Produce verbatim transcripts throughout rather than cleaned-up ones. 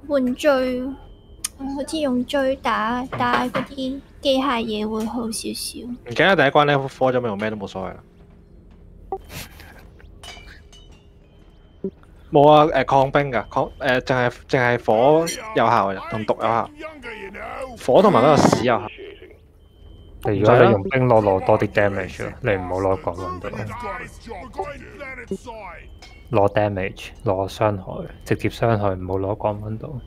換最，好似用最打打嗰啲機械嘢會好少少。 唔記得第一關 level four 咗咪用咩都冇所謂啦。冇啊，誒抗冰㗎，抗誒淨係淨係火有效嘅，同毒有效。火同埋嗰個屎有效。 如果你用冰攞攞多啲 damage 咯，你唔好攞降溫度。攞 damage， 攞傷害，直接傷害，唔好攞降溫度。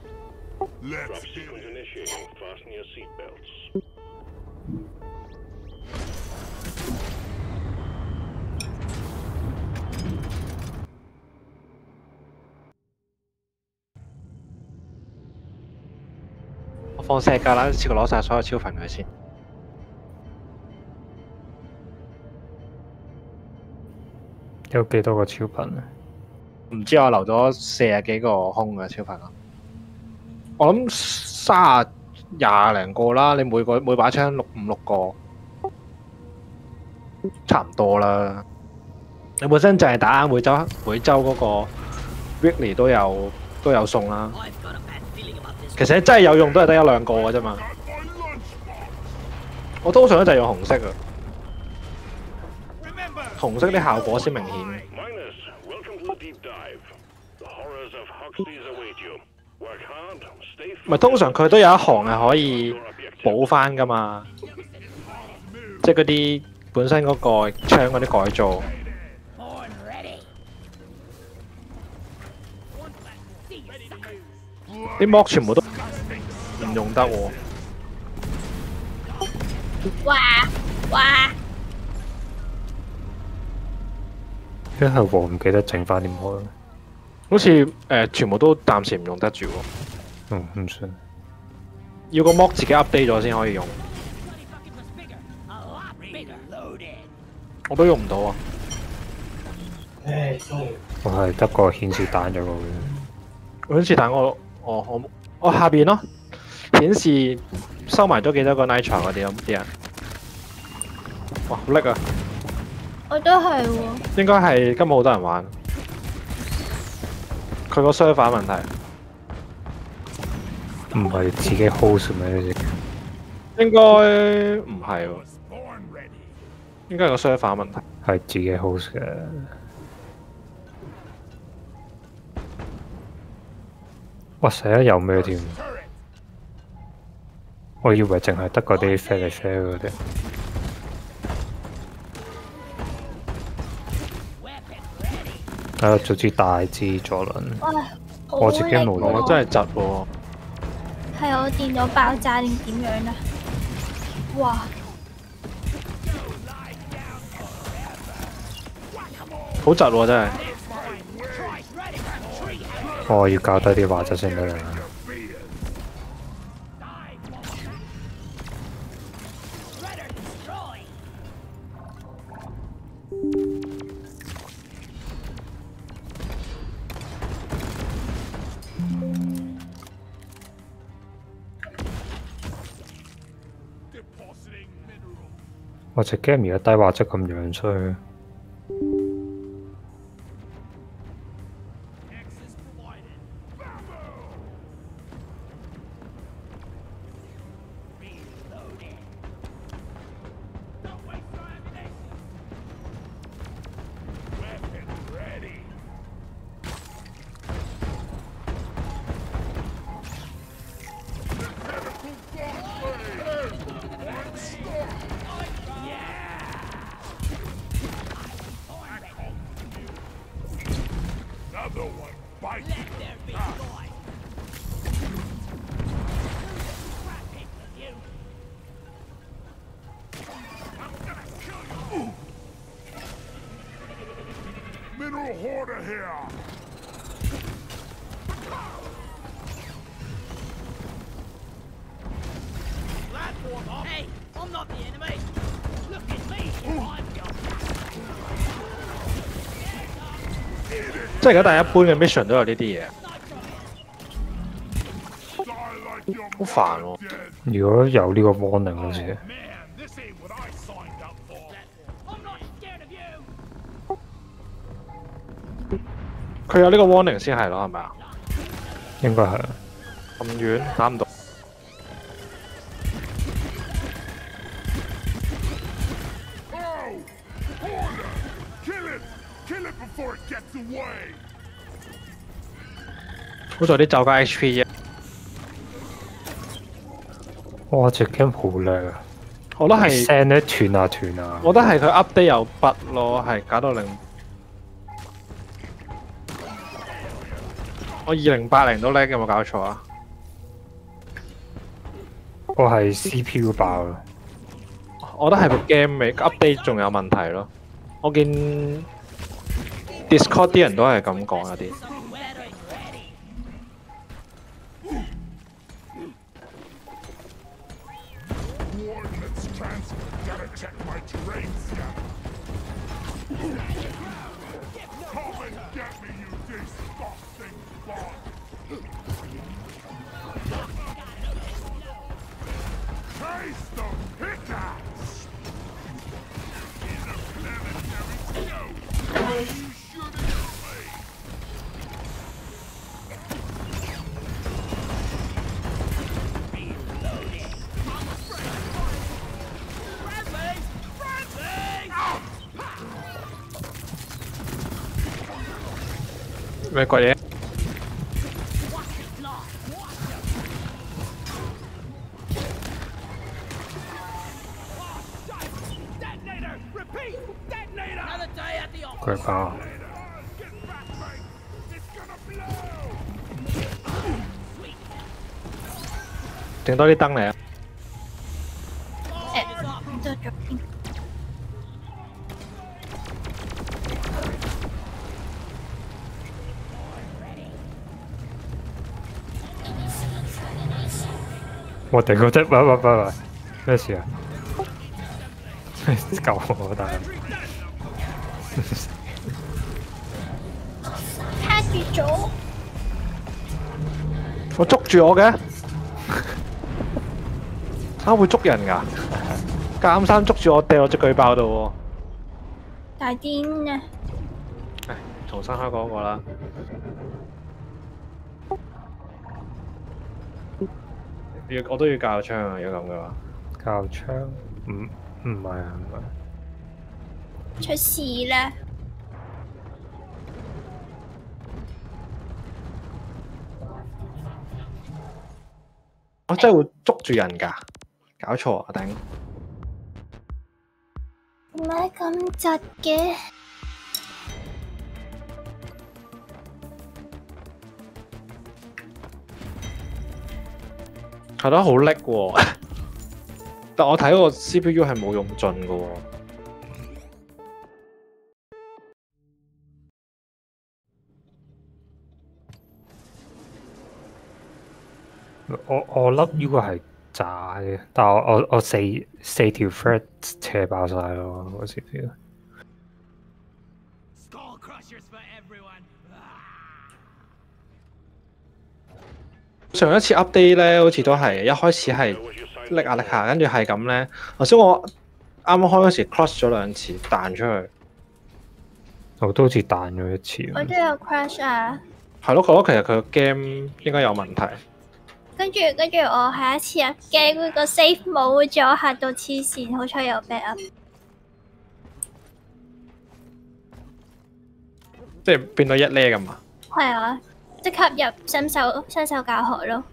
我放射架啦，試過攞晒所有超頻佢先。 有幾多個超頻啊？ 唔知我留咗四十幾個空嘅超頻咯。我諗三十廿零個啦，你每個每把槍六五六個，差唔多啦。你本身就係打每週每週嗰個 weekly 都有都有送啦。其實真係有用都係得一兩個嘅啫嘛。我通常都就係用紅色嘅，紅色啲效果先明顯。咪通常佢都有一行係可以補翻噶嘛，即係嗰啲本身嗰個槍嗰啲改造。啲 mod 全部都唔用得喎。 哇哇！ 一係喎，唔記得整翻點開。 好似誒、呃、全部都暫時唔用得住喎。 嗯，唔算。 要個 mod 自己 update 咗先可以用。我都用唔到啊！ 我係得個顯示彈咗個。 顯示彈我我我我下邊咯，顯示收埋咗幾多個 nitro 嗰啲咁啲人。哇，好叻啊！ 我都係喎。 應該係今日好多人玩。佢個 server 問題。 唔係自己 host 咩呢隻？ 應該唔係喎，應該係個 server 問題。 係自己 host 嘅。哇！死啦，有咩添？我以為淨係得嗰啲 fair fair 嗰啲。啊！早知大支左輪。我自己冇攞， 我真係窒喎。 係我電腦爆炸定點樣啊？哇！ 好窒喎，真係。 我要教低啲畫質先得啦。我隻 game 而家低畫質咁樣衰。 即係而家第一般嘅 mission 都有呢啲嘢，好煩喎。 如果有呢個 warning 好似， 佢有呢個 warning 先係咯，係咪啊？ 應該係。 咁遠打唔到。好在啲走家 H P 啫。 哇！隻 game 好叻啊！ 我覺得係聲咧斷啊斷啊。 我覺得係佢 update 有 bug 咯，係搞到令我二零八零都叻，有冇搞錯啊？ 我係 C P U 爆啦。 我覺得係部 game 未 update 仲有問題咯。我見 Discord 啲人都係咁講有啲。咩鬼嘢？ 佢爆。 整多啲燈嚟啊！ 誒，多咗添。 我頂嗰隻，喂喂喂喂，咩事啊？救我大佬！ 卡住咗。 我捉住我嘅，嚇會捉人㗎？監生捉住我掉我隻巨爆度喎！ 大癲啊！ 唉，重新開嗰個啦。要我都要教槍啊！如果咁嘅話， 教槍唔唔係啊唔係。 出事啦！ 我真係會捉住人㗎，搞錯啊頂！ 唔係咁窒嘅。 係咯，好叻喎！但我睇個 C P U 係冇用盡㗎喎。 我我粒呢個係渣嘅，但係我我我四四條 thread 扯爆晒咯，個 C P U。 上一次 update 咧，好似都係一開始係拎下拎下，跟住係咁咧。頭先我啱啱開嗰時 cross 咗兩次，彈出去。 我都好似彈咗一次。 我都有 crash 啊！ 係咯，我覺得其實佢個 game 應該有問題。 跟住跟住我下一次入 game 個 save 冇咗，嚇到黐線，好彩有 backup。 即係變到一咧咁啊！ 係啊，即刻入新手新手教學咯。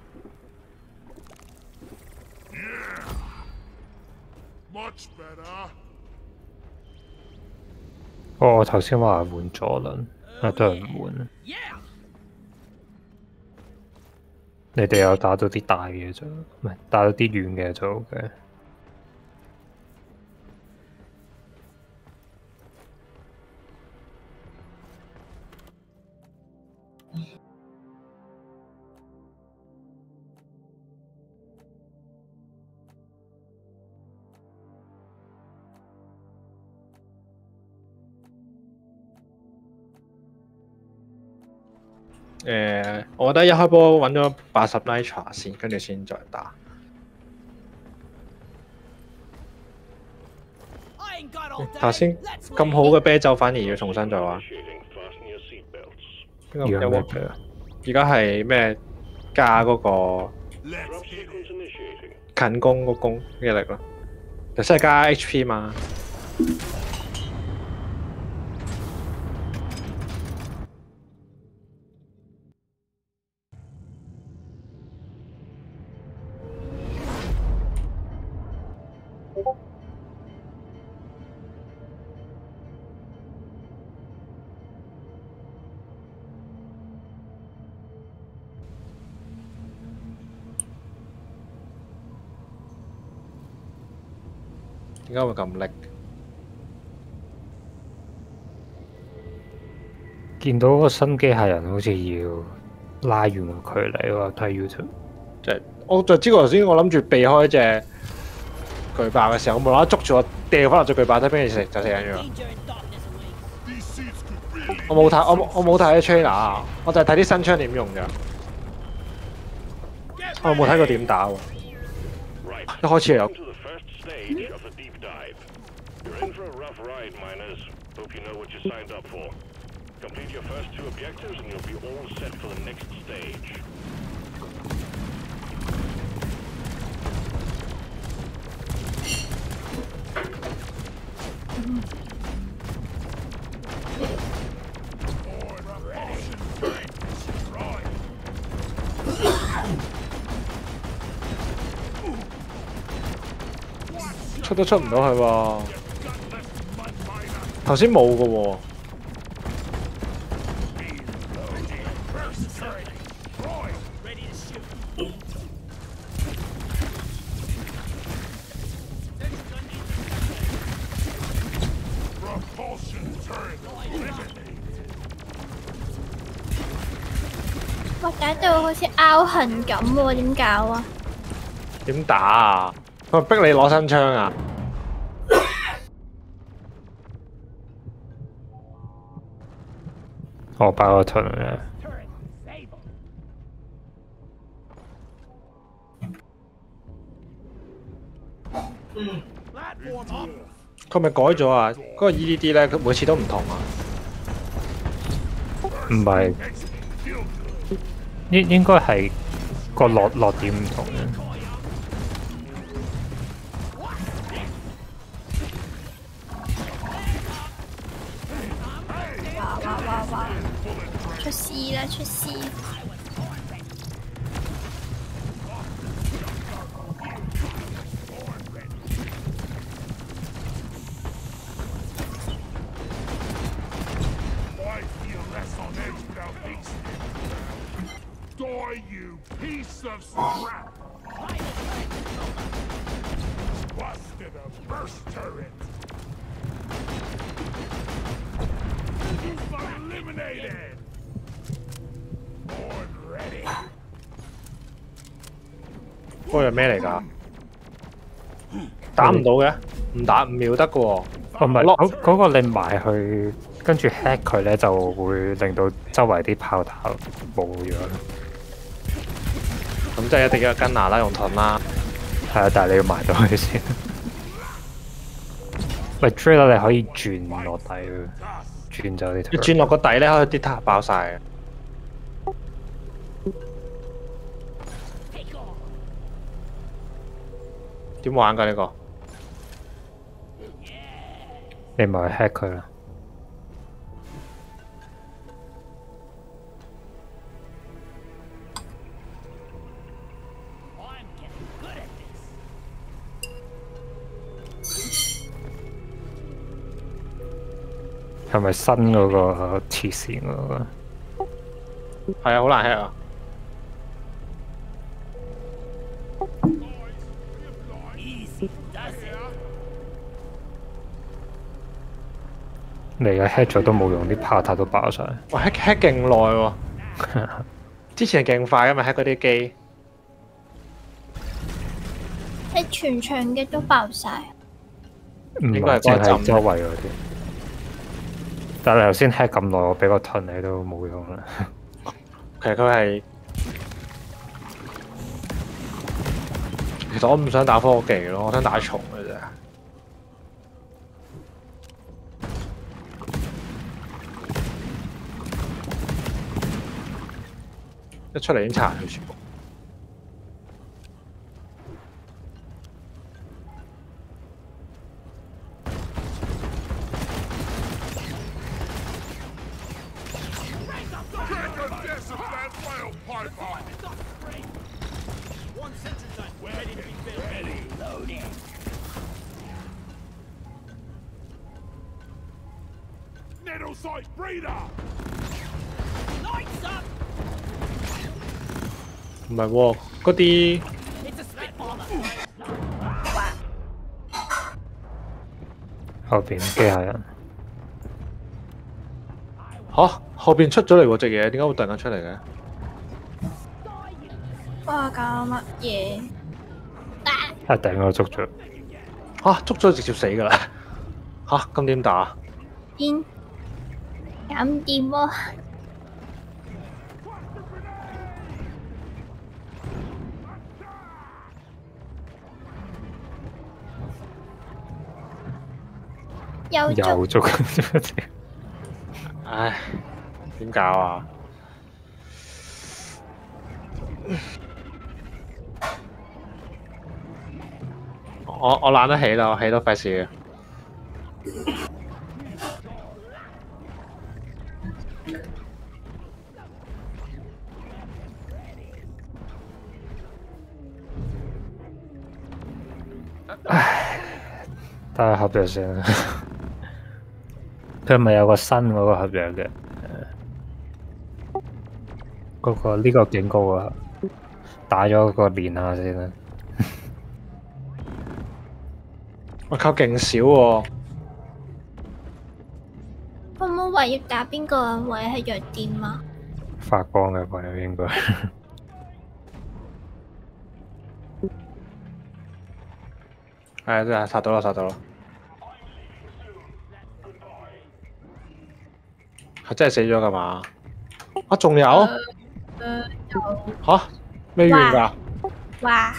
哦，我頭先話換左輪，啊都係唔換。你哋有打到啲大嘅就，唔係打到啲遠嘅就 OK。 誒、呃，我覺得一開波揾咗八十 Nitra 先，跟住先再打。頭先咁好嘅啤酒，反而要重新再玩。邊個有冇？ 而家係咩加嗰個近攻個攻嘅力咯，其實係加 H P 嘛。點解會咁叻？ 見到個新機械人好似要拉遠個距離喎，睇 YouTube。 就係我就知頭先我諗住避開隻巨爆嘅時候，我無啦啦捉住我掉翻落隻巨爆，睇邊隻食就死緊咗。我冇睇我冇我冇睇啲 trailer， 我就係睇啲新槍點用咋。我冇睇過點打喎。一開始就有。 You're in for a rough ride, miners. Hope you know what you signed up for. Complete your first two objectives and you'll be all set for the next stage. Ready. 出都出唔到去喎，頭先冇嘅喎。 哇！搞到好似拗痕咁喎，點搞啊？ 點打啊？佢逼你攞新槍啊！ 我爆個盾嘅。 佢咪改咗啊？嗰、嗰個 E D D 咧，佢每次都唔同啊。 唔係，應應該係個落落點唔同嘅。 哇哇哇哇！出事啦！出事！ Die, you piece of scrap! Busted a burst turret! You've eliminated! Board ready! 嗰個係咩嚟㗎？打唔到嘅，唔打唔秒得嘅喎。 哦，唔係，嗰嗰個你埋去，跟住 hack 佢咧，就會令到周圍啲炮塔冇咗。 咁即係一定要跟拿啦，用盾啦。 係啊，但係你要埋到佢先。喂 ，trailer 你可以轉落底嘅，轉走啲。 你轉落個底咧，可以啲塔爆晒嘅。點玩㗎呢個？ 你咪去 hack 佢啦。係咪新嗰個黐線嗰個？ 係啊，好難 hack 啊！ 你而家 hack 咗都冇用，啲炮塔都爆晒。 哇 hack hack 勁耐喎！之前係勁快㗎嘛 hack 嗰啲機。 係全場嘅都爆晒。 唔係，淨係周圍嗰啲。但係你頭先 hack 咁耐，我俾個盾你都冇用啦。 其實佢係，其實我唔想打科技咯，我想打蟲嘅啫。 一出嚟已經殘佢全部。唔係喎，嗰啲後邊機械人嚇後邊出咗嚟喎隻嘢，點解會突然間出嚟嘅？ 哇！搞乜嘢？ 一頂我捉咗， 嚇捉咗直接死㗎啦！嚇咁點打？ 邊搞唔掂喎！又又捉咗隻， 唉，點搞啊？我我懶得起啦，我起都費事。 唉，睇下合約先啦。佢咪有個新嗰個合約嘅，嗰、個呢、個警告啊，打咗個練下先啦。 我靠，勁少喎！ 可唔可以話要打邊個位係弱點啊？ 發光嘅位應該。 係真係殺到啦，殺到啦！係真係死咗㗎嘛？啊，仲有？ 誒有嚇未完㗎？ 哇！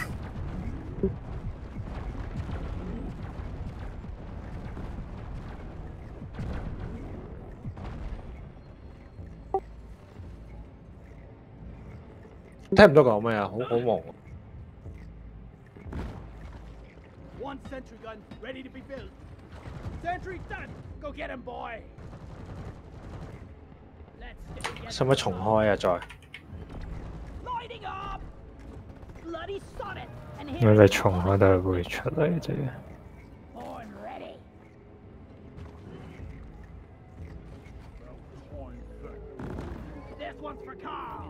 聽唔到講咩啊？好好忙。 One sentry gun ready to be built. Sentry done. Go get him, boy. Let's get 使唔使重開啊？再 lighting up. Bloody sonnet. And 如 here 果你重開都係會出嚟啫。 born ready. This one's for Carl.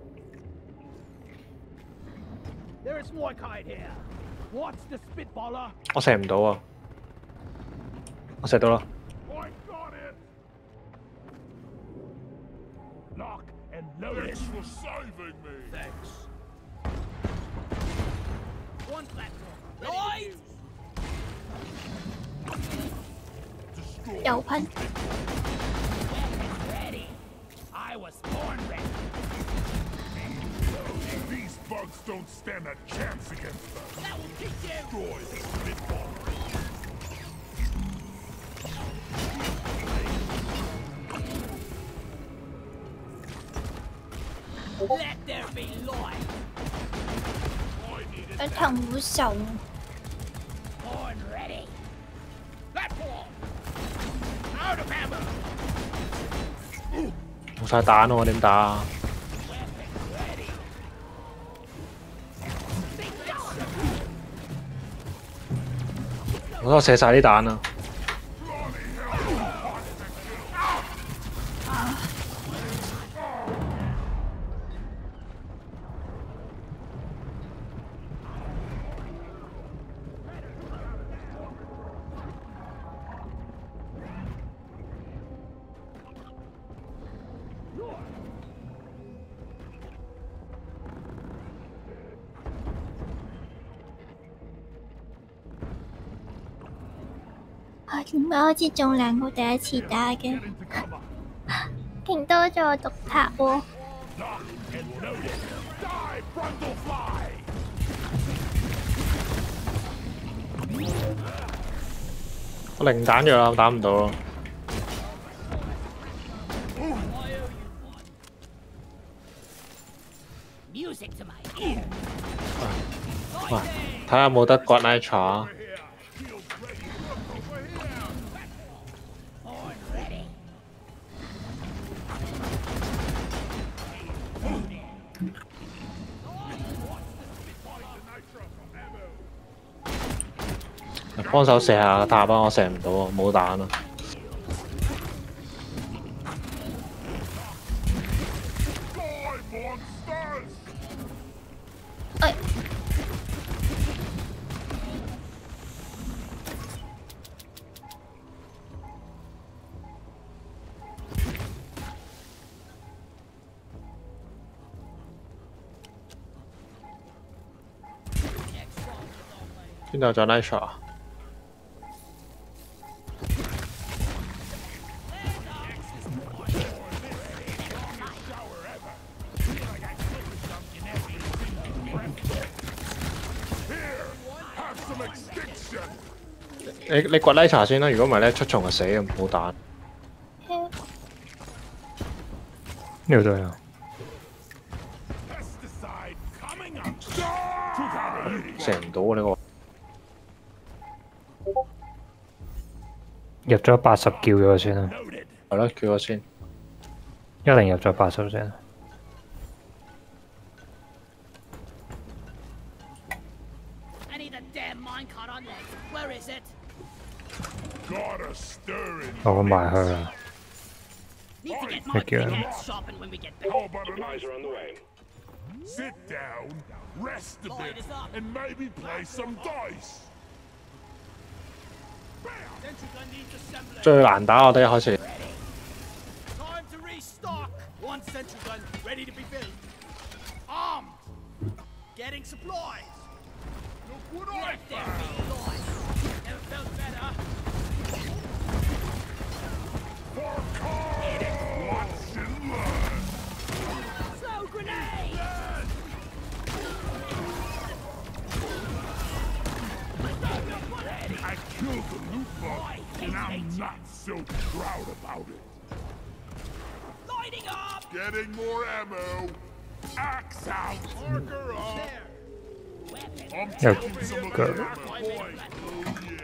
There's Moikite here. What's the spitballer? 我射唔到啊！我射到啦！ I got it! Lock and load it. Thanks for saving me. Thanks. One platform. Noise! Destroy. 有噴 Ready. I was born ready. These bugs don't stand a chance against us. That will teach you. Destroy the spitball. Let there be light. 佢頭好受。 Born ready. Platform. Out of ammo. 冇晒彈喎，點打啊？ Ready. Think down. 我都射晒啲彈啊！ 啊，點解好似仲靚過第一次打嘅？勁多咗毒塔喎！ Lock and load it. Die, frontal fly. 我零彈藥啦，打唔到咯。 喂，睇下有冇得割 nitro。幫手射下塔啊！我射唔到啊，冇彈啊！ 哎， 邊度仲有 nitro 啊？你你掘 nitro 先啦，如果唔係咧出蟲就死啊，冇彈。 呢度都有。 射唔到啊！呢個入咗八十叫咗先啦， 係咯，叫我先。 一定入咗八十先。我咁埋去啦。你叫人。 Sit down, rest a bit, and maybe play some dice. 最難打我哋一開始。 Time to restock. One sentry gun ready to be filled. Armed. Getting supplies. Look what I found. Never felt better. For cause. Watch and learn. Throw grenade. I killed the loot bug, and I'm not so proud about it. Lighting up. Getting more ammo. Axe out. Marker up. I'm Yep. taking some of Go. the ammo. Oh yeah.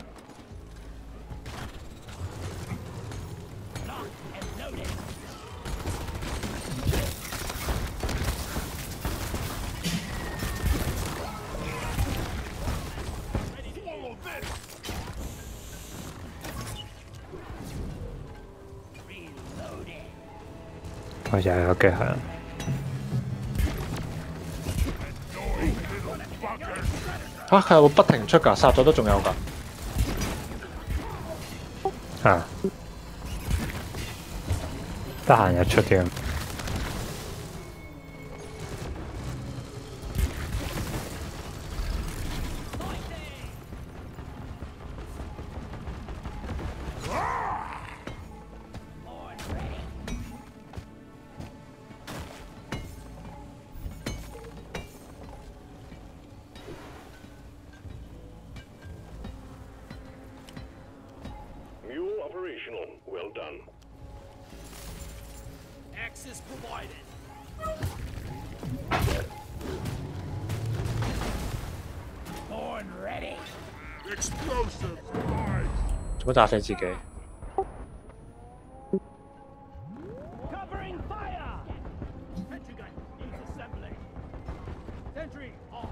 我又有機械人。 嚇佢有冇不停出㗎？殺咗都仲有㗎。 啊！得閒日出添。 Mule operational. Well done. Access provided. Born ready. Explosives. Right. 做乜炸死自己？ Covering fire. Sentry gun needs assembling. Sentry on.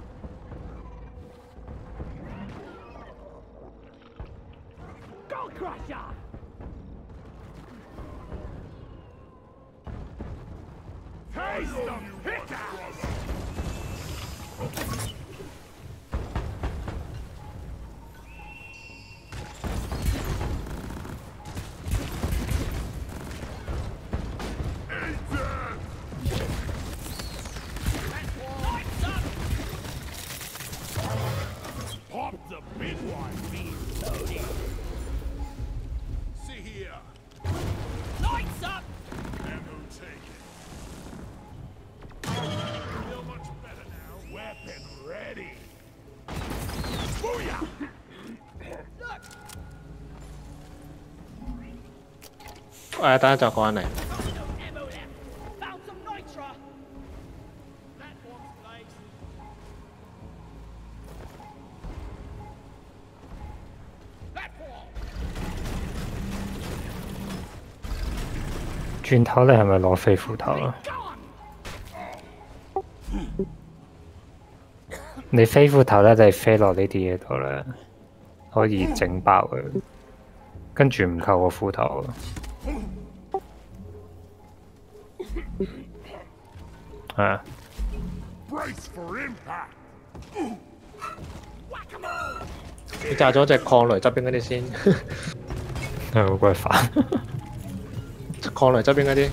Go crusher. Taste them. Hit us. 誒，等一陣講緊嚟。 Found some nitra. Platforms 轉頭你係咪攞飛斧頭啊？你飛斧頭咧，你飛落呢啲嘢度咧，可以整爆佢，跟住唔扣個斧頭。係啊。 你炸咗隻礦雷側邊嗰啲先， 係好鬼煩。 礦雷側邊嗰啲。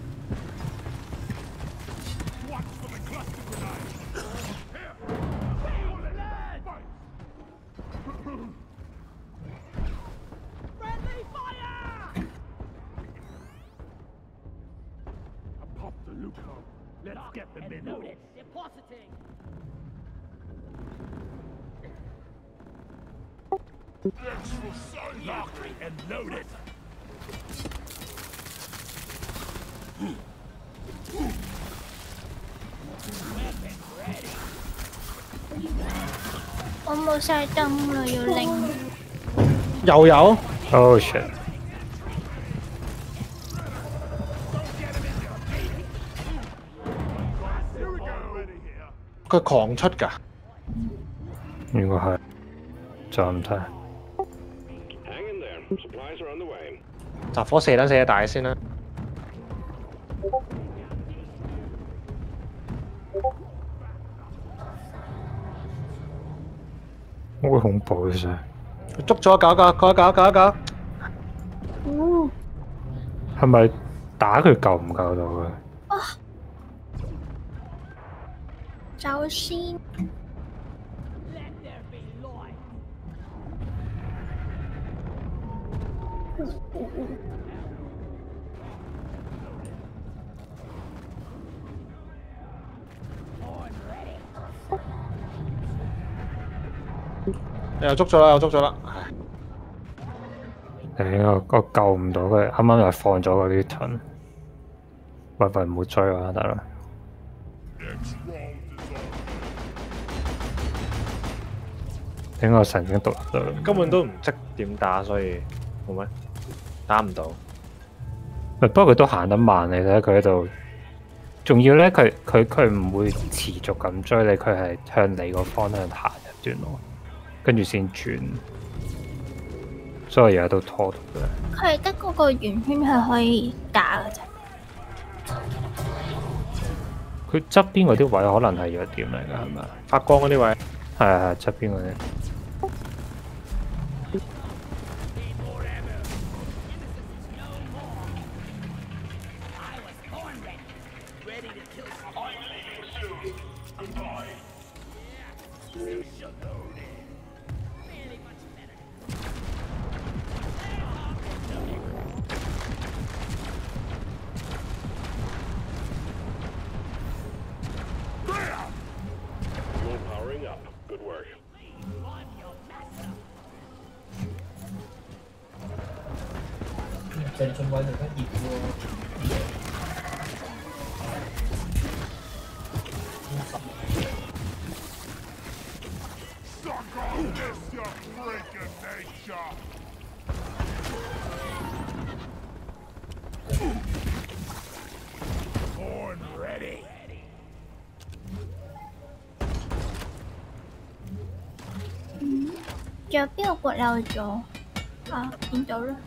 我冇晒燈啦，要拎。 又有 ？Oh shit！ 佢狂出㗎。 應該係，就唔睇。 集火射撚射大先啦。 好恐怖嘅啫！ 佢捉咗搞搞搞搞搞搞。 哦。 係咪打佢救唔救到佢？ 啊！走先。 又捉咗啦，又捉咗啦。 唉，我我救唔到佢，啱啱又放咗個呢盾。喂喂，唔好追我啊，大佬！點解我神經毒咗？ 根本都唔識點打，所以冇乜打唔到。 不過佢都行得慢，你睇佢喺度。仲要咧，佢佢佢唔會持續咁追你，佢係向你個方向行一段路，跟住先轉。所以而家都拖到嘅。 佢係得嗰個圓圈係可以打嘅啫。 佢側邊嗰啲位可能係弱點嚟㗎，係咪？ 發光嗰啲位。 係係側邊嗰啲。 鄭俊偉嚟得熱喎。 仲有邊個骨漏咗？啊，見到啦。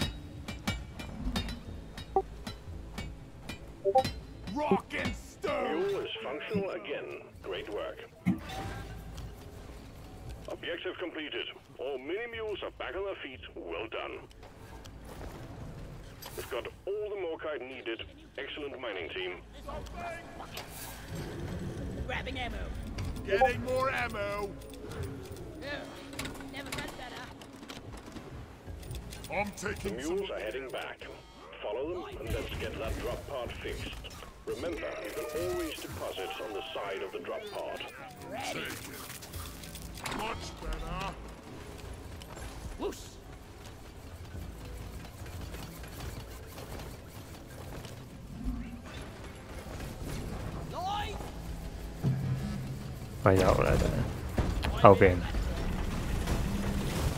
Rock and stone! Mule is functional again. Great work. Objective completed. All mini-mules are back on their feet. Well done. We've got all the morkite needed. Excellent mining team. Grabbing ammo. Getting more ammo. Never felt better. I'm taking The mules are heading back. Follow them and let's get that drop pod fixed. Remember, you can always deposit on the side of the drop pod. Take it. Much better. Whoosh! Lloyd! 咪有啦，真係後邊。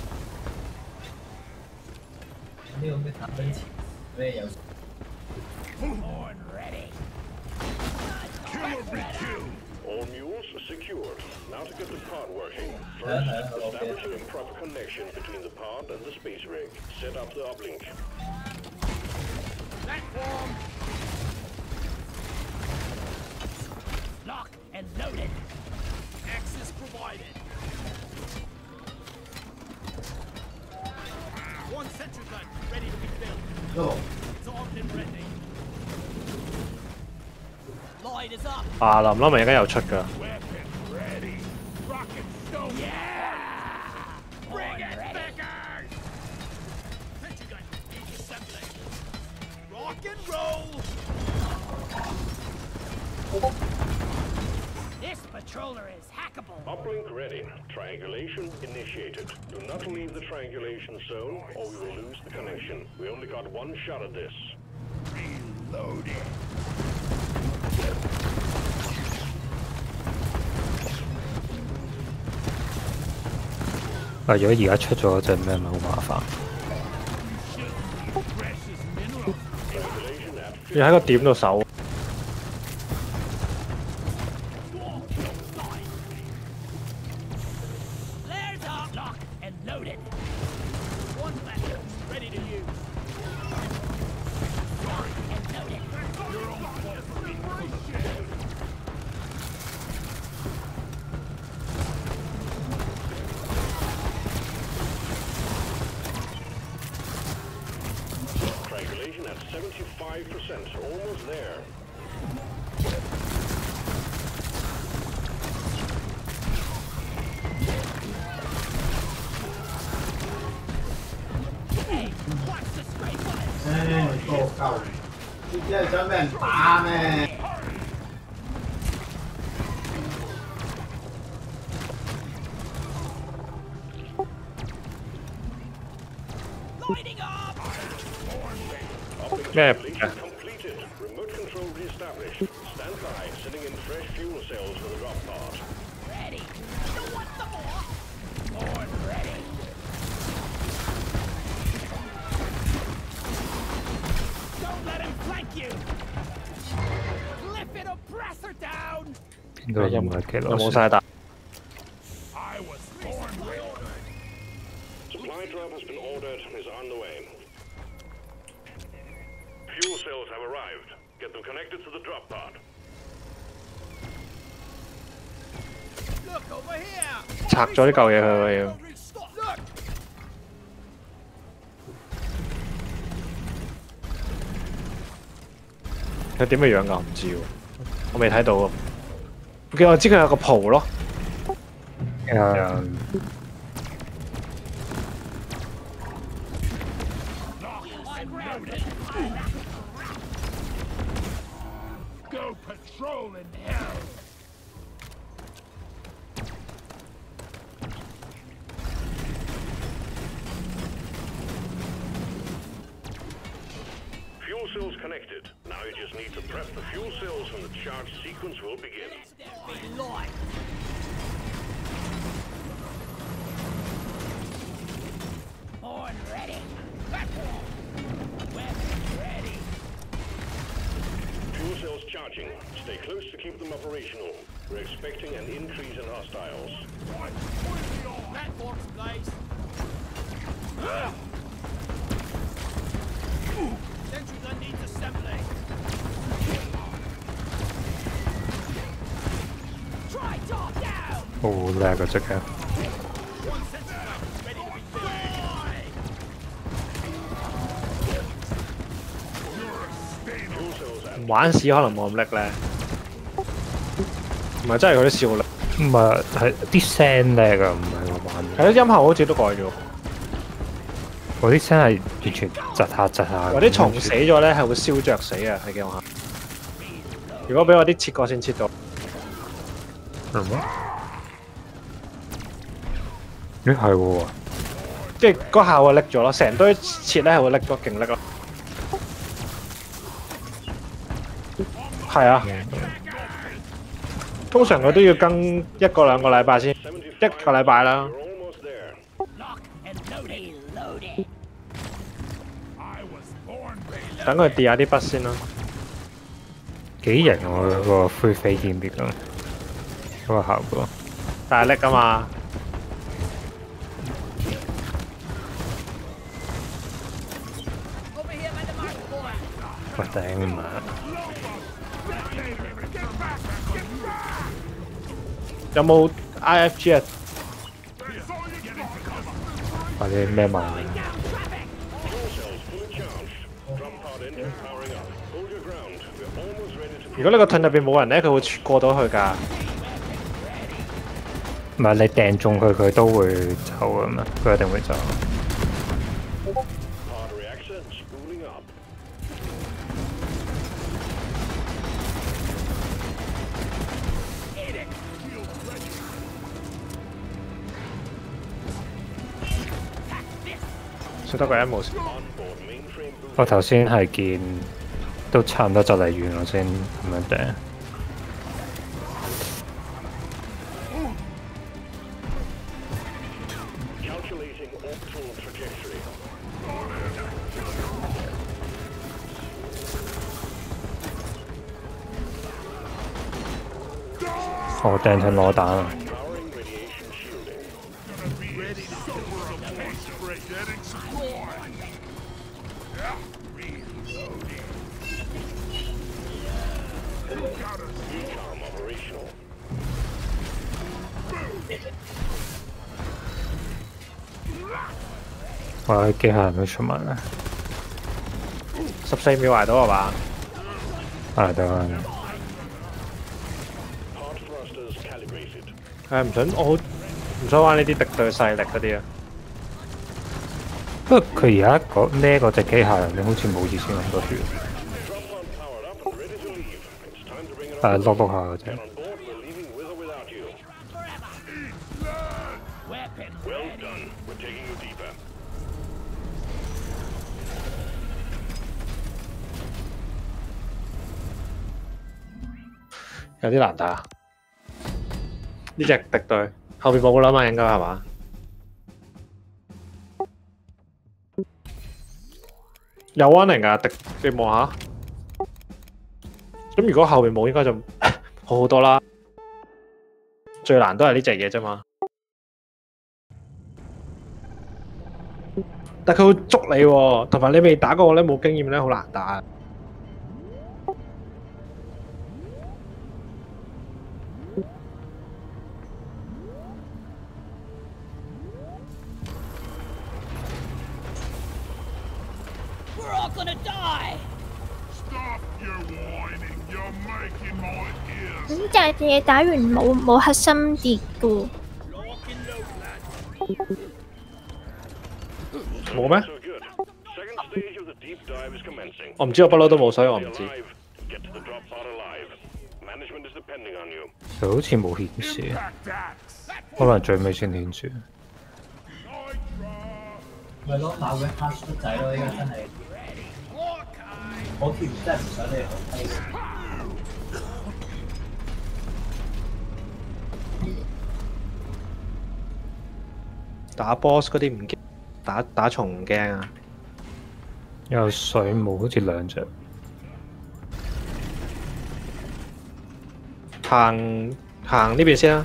呢個咩打分前咩有？ All mules secured. Now to get the pod working. First, establishing a proper connection between the pod and the space rig. Set up the uplink. Platform. Lock and loaded. Access provided. One sentry gun ready to be filled. โอ้ It's armed and ready. Light is up. 啊，林林咪而家又出㗎。 Weapon ready. Rocket stone. Yeah. Bring it, Beckers. Sentry gun disassembling. Rock and roll. This patroller is hackable. Uplink ready. Triangulation initiated. Do not leave the triangulation zone or we will lose the connection. We only got one shot at this. Reloading. 啊！如果而家出咗隻咩咪好麻煩。 要喺個點度守。 Flares up. Lock and loaded. One platform ready to use. Lock and loaded. You're on Triangulation at seventy-five percent. Almost there. Hey, watch the straight line. 誒個舊，呢啲係想俾人打咩？ Lighting up. 咩？ Completed. Remote control reestablished. Stand by. Sitting in fresh fuel cells for the drop pod. Ready. You want some more? More ready. Don't let him flank you. Clip it or press her down. 應該唔係幾有攞算。 冇晒彈？ I was born ready. Supply drop has been ordered and is on the way. Fuel cells have arrived. Get them connected to the drop pod. Look over here. 拆咗呢嚿嘢佢要。 Look. 佢點嘅樣㗎？我唔知喎，我未睇到喎。我見我知佢有個蒲咯。 誒 Go patrol in hell. Fuel cells connected. Now you just need to prep the fuel cells and the charge sequence will begin. Horn ready. Platform. Weapon ready. Fuel cells charging. Stay close to keep them operational. We're expecting an increase in hostiles. Platforms, guys. Sentry gun needs assembling. Try top down. 好叻啊！即刻。 One sentry gun ready to be filled. Fuel cells at 玩屎可能冇咁叻咧，唔係真係佢啲笑力， 唔係係啲聲叻啊，唔係我玩嘅。 係咯音效好似都改咗。 嗰啲聲係完全窒下窒下。 嗰啲蟲死咗咧係會燒着死啊！係幾好下。如果俾我啲切過先切到。 係咩？咦係喎， 即係嗰下會拎咗咯，成堆切咧係會拎咗勁拎咯。係啊，通常佢都要更一個兩個禮拜先，一個禮拜啦。 We're almost there. Lock and loaded. Loaded. I was born ready. 等佢跌下啲筆先啦。 幾型喎嗰個灰飛煙滅咁嗰個效果。 大力㗎嘛！ 我頂唔啊！ 有冇 I F G 啊？ 或者咩埋？ 如果呢個盾入邊冇人咧，佢會過到去㗎。 唔係你掟中佢，佢都會走㗎嘛，佢一定會走。 少得個一冇事。 我頭先係見都差唔多就嚟完我先咁樣掟。我掟佢攞彈啊！我機械人都出埋啦， 十四秒捱到係嘛？ 捱到啊！ 係唔想我好唔想玩呢啲敵對勢力嗰啲啊。 不過佢而家嗰孭嗰隻機械人，你好似冇以前咁多血。誒，碌碌下嗰隻。 有啲難打。呢隻敵對後邊冇啦嘛，應該係嘛？有 warning 㗎，敵你望下。咁如果後邊冇，應該就好好多啦。最難都係呢隻嘢啫嘛。但佢會捉你喎，同埋你未打過咧，冇經驗咧，好難打。 咁隻嘢打完冇冇核心跌㗎？ 冇咩？我唔知，我不嬲都冇，所以我唔知。 佢好似冇顯示，可能最尾先顯示。 咪咯，鬧佢黑叔仔咯！依家真係，我條真係唔想你好低。 打 boss 嗰啲唔驚，打打蟲唔驚啊！ 有水母好似兩隻。 行行呢邊先啦。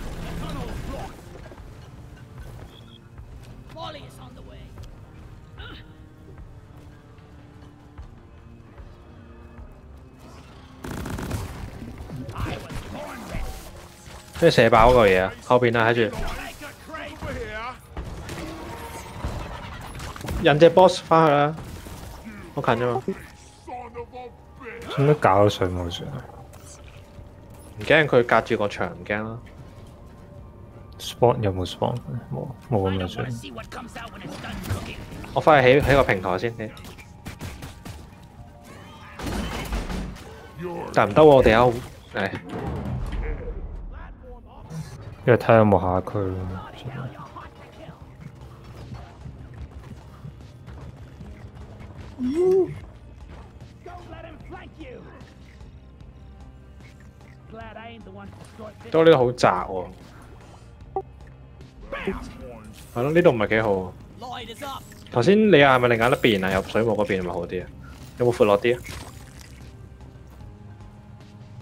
跟住射爆嗰個嘢啊！後邊啊，睇住。引隻 boss 翻去啦，好近啫嘛。 做咩搞到水母船啊？ 唔驚佢隔住個牆，唔驚啦。 spawn 有冇 spawn？冇冇咁嘅船。 我翻去起起個平台先，但唔得喎，我哋有誒。 因為睇下有冇下區咯。 都呢度好窄喎，係咯，呢度唔係幾好。頭先你係咪另一邊啊？入水母嗰邊係咪好啲啊？有冇闊落啲啊？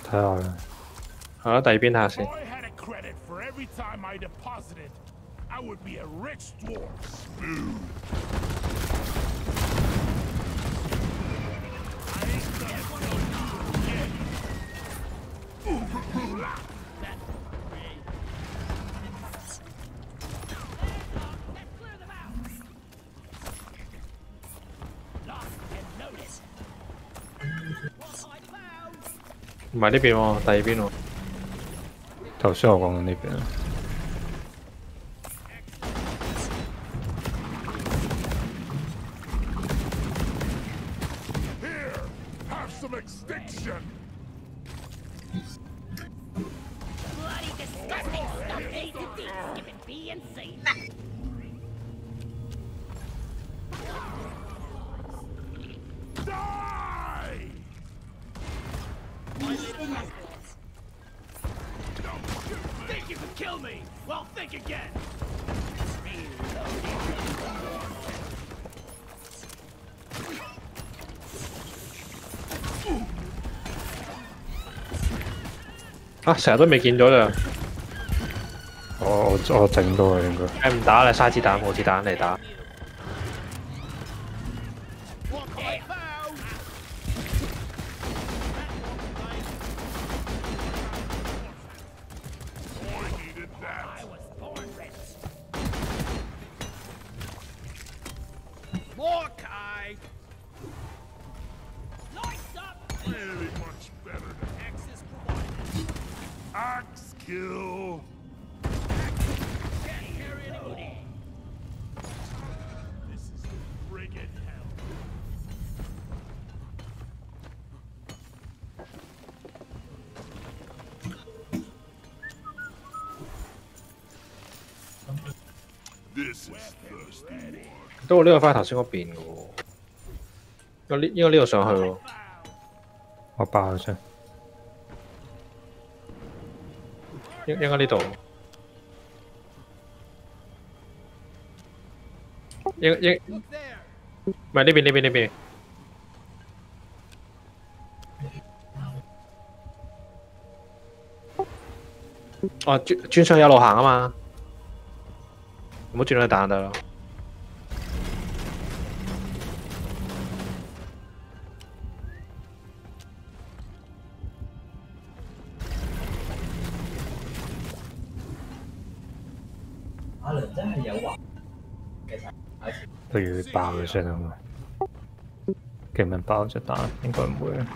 睇下啦。 係咯，第二邊睇下先。 I had a credit for every time I deposited, I would be a rich dwarf. Smooth. I ain't gonna tell you again. What I found. 唔係呢邊喎，第二邊喎。 頭先我講緊呢邊啊。 Here, have some extinction. Bloody disgusting stuff. A to D. Skipping B and C. Die! Think you can kill me? Well, think again. 啊！成日都未見到咋？ 我我我整到啦應該。 誒唔打啦，嘥子彈冇子彈嚟打。 What I found. I needed that. I was born rich. Mordecai. Lights up. Really much better than Access provided. axe kill. Can't carry an Odie. This is friggin' hell. This is thirsty war. 都我呢個翻頭先嗰邊嘅喎，應該呢應該呢度上去喎。 我爆咗先。 應應該呢度。應應 Look there. 唔係呢邊呢邊呢邊。哦，轉轉上去有路行啊嘛，唔好轉去彈得啦。 阿倫真係有畫嘅實睇前。 不如爆咗先啊嘛。記唔記得爆隻蛋？應該唔會啊。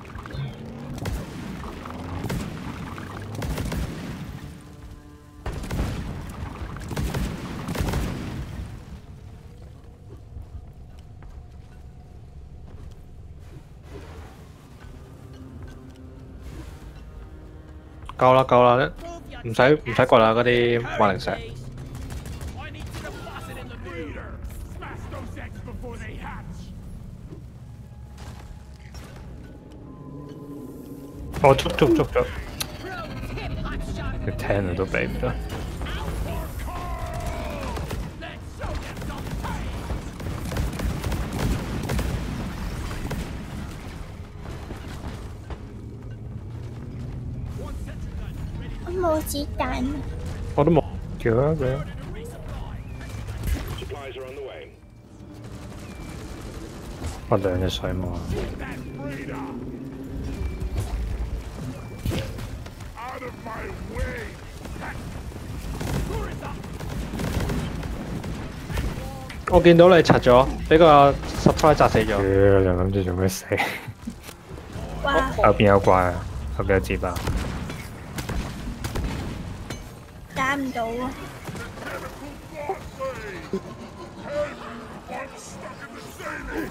夠啦夠啦，唔使唔使掘啦嗰啲挖靈石。 I need to deposit in the meter. Smash those eggs before they hatch. 我捉捉捉咗， Pro tip. Hot shot. 你聽佢都俾唔得。 Let's show them some pain. 我冇子彈。 我都冇。 叫啊佢。 Supplies are on the way. 我兩隻水母。 That breeder. Out of my way. 我見到你柒咗，俾個 supply 砸死咗。 屌，你諗住做咩死？ 哇！ 後邊有怪啊！後邊有支爆。 打唔到啊！ Everyone's stuck in the same.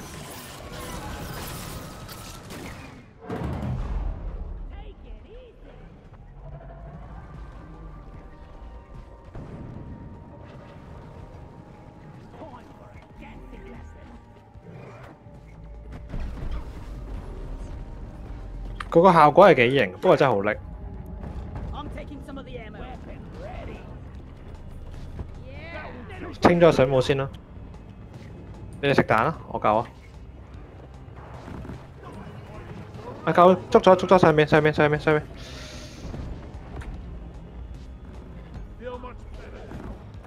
嗰個效果係幾型，不過真係好叻。 I'm taking some of the ammo. Ready. Yeah. 清咗水母先啦。你哋食蛋啦，我夠啊。 阿狗捉咗捉咗上面上面上面上面。 Feel much better now.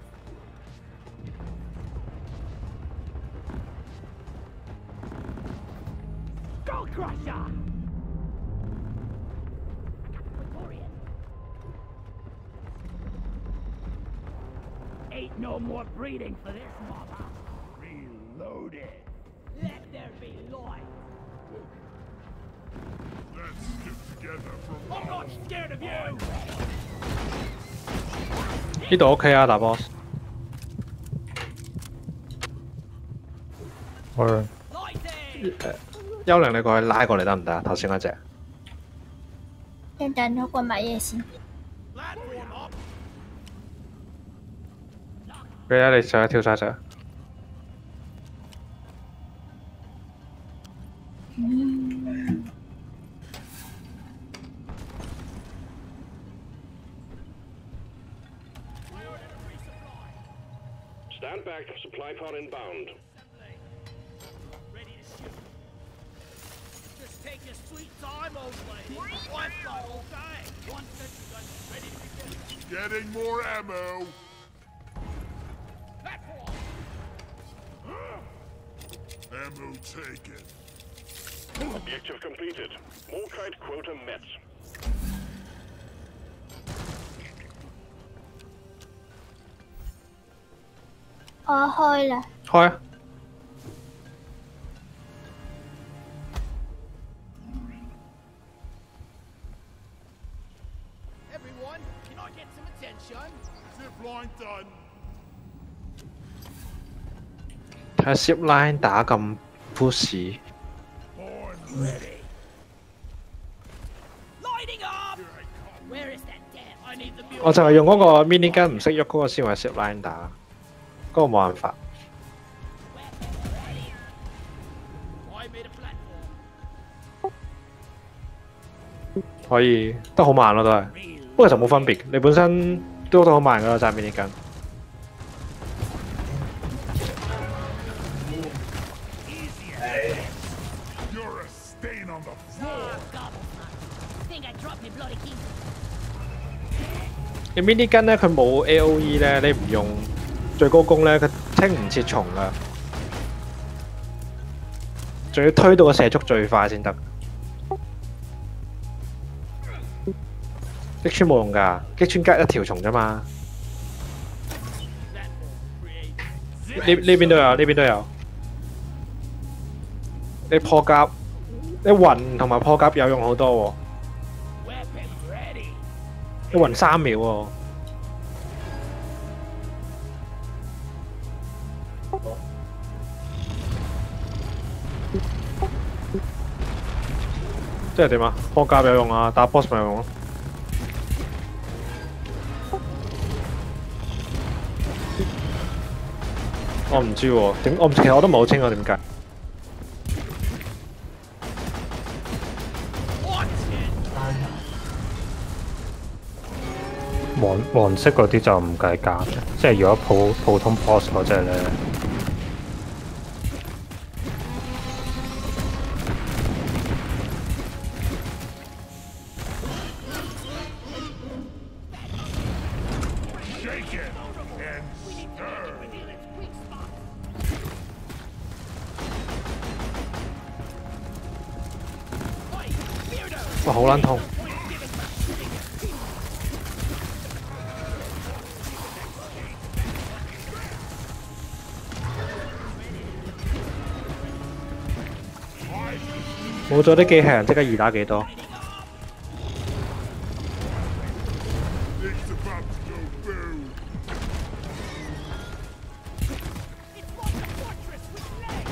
Gold Crusher! Ain't no more breeding for this mother. Reloaded. Let there be light. Let's stick together for I'm not scared of you. 呢度 OK 啊，大 boss。 好啦， Lighting. 幽靈你過去拉過嚟得唔得啊？頭先嗰隻。 等等我過買嘢先。 Platform up. 你啊，你上去跳晒上。 嗯。 Stand back, supply pod inbound. Ready to shoot. Just take your sweet time, old lady. I've got all day. One sentry gun ready to be finished. getting more ammo. Platform. Ammo taken. Objective completed. More kite quota met. 我開啦。 開啊！ Everyone, can I get some attention? Zip line done. 睇下 zip line 打咁 push。 Born ready. Lighting up. Where is that damn? I need the mule. 我就係用嗰個 mini gun 唔識喐嗰個先為 zip line 打，嗰、個冇辦法。 I made a platform. 可以都好慢咯，都係。不過就冇分別，你本身都都好慢噶啦，揸 mini gun。 You're a stain on the floor. Think I dropped my bloody key. 你 mini gun 咧，佢冇 A O E 咧，你唔用最高攻咧，佢清唔切蟲噶，仲要推到個射速最快先得。擊穿冇用㗎，擊穿隔一條蟲啫嘛。呢呢邊都有，呢邊都有。你破甲，你暈同埋破甲有用好多喎。 Weapon ready. 你暈三秒喎。 即係點啊？破甲有用啊，打 boss 咪有用咯。我唔知喎，點我其實我都唔係好清楚點解。 黃黃色嗰啲就唔計價嘅，即係如果普普通 boss 嗰隻咧。 Shake it and stir. 哇，好撚痛！冇咗啲機器人，即刻二打幾多？ Things about to go boom. It's like a fortress with legs.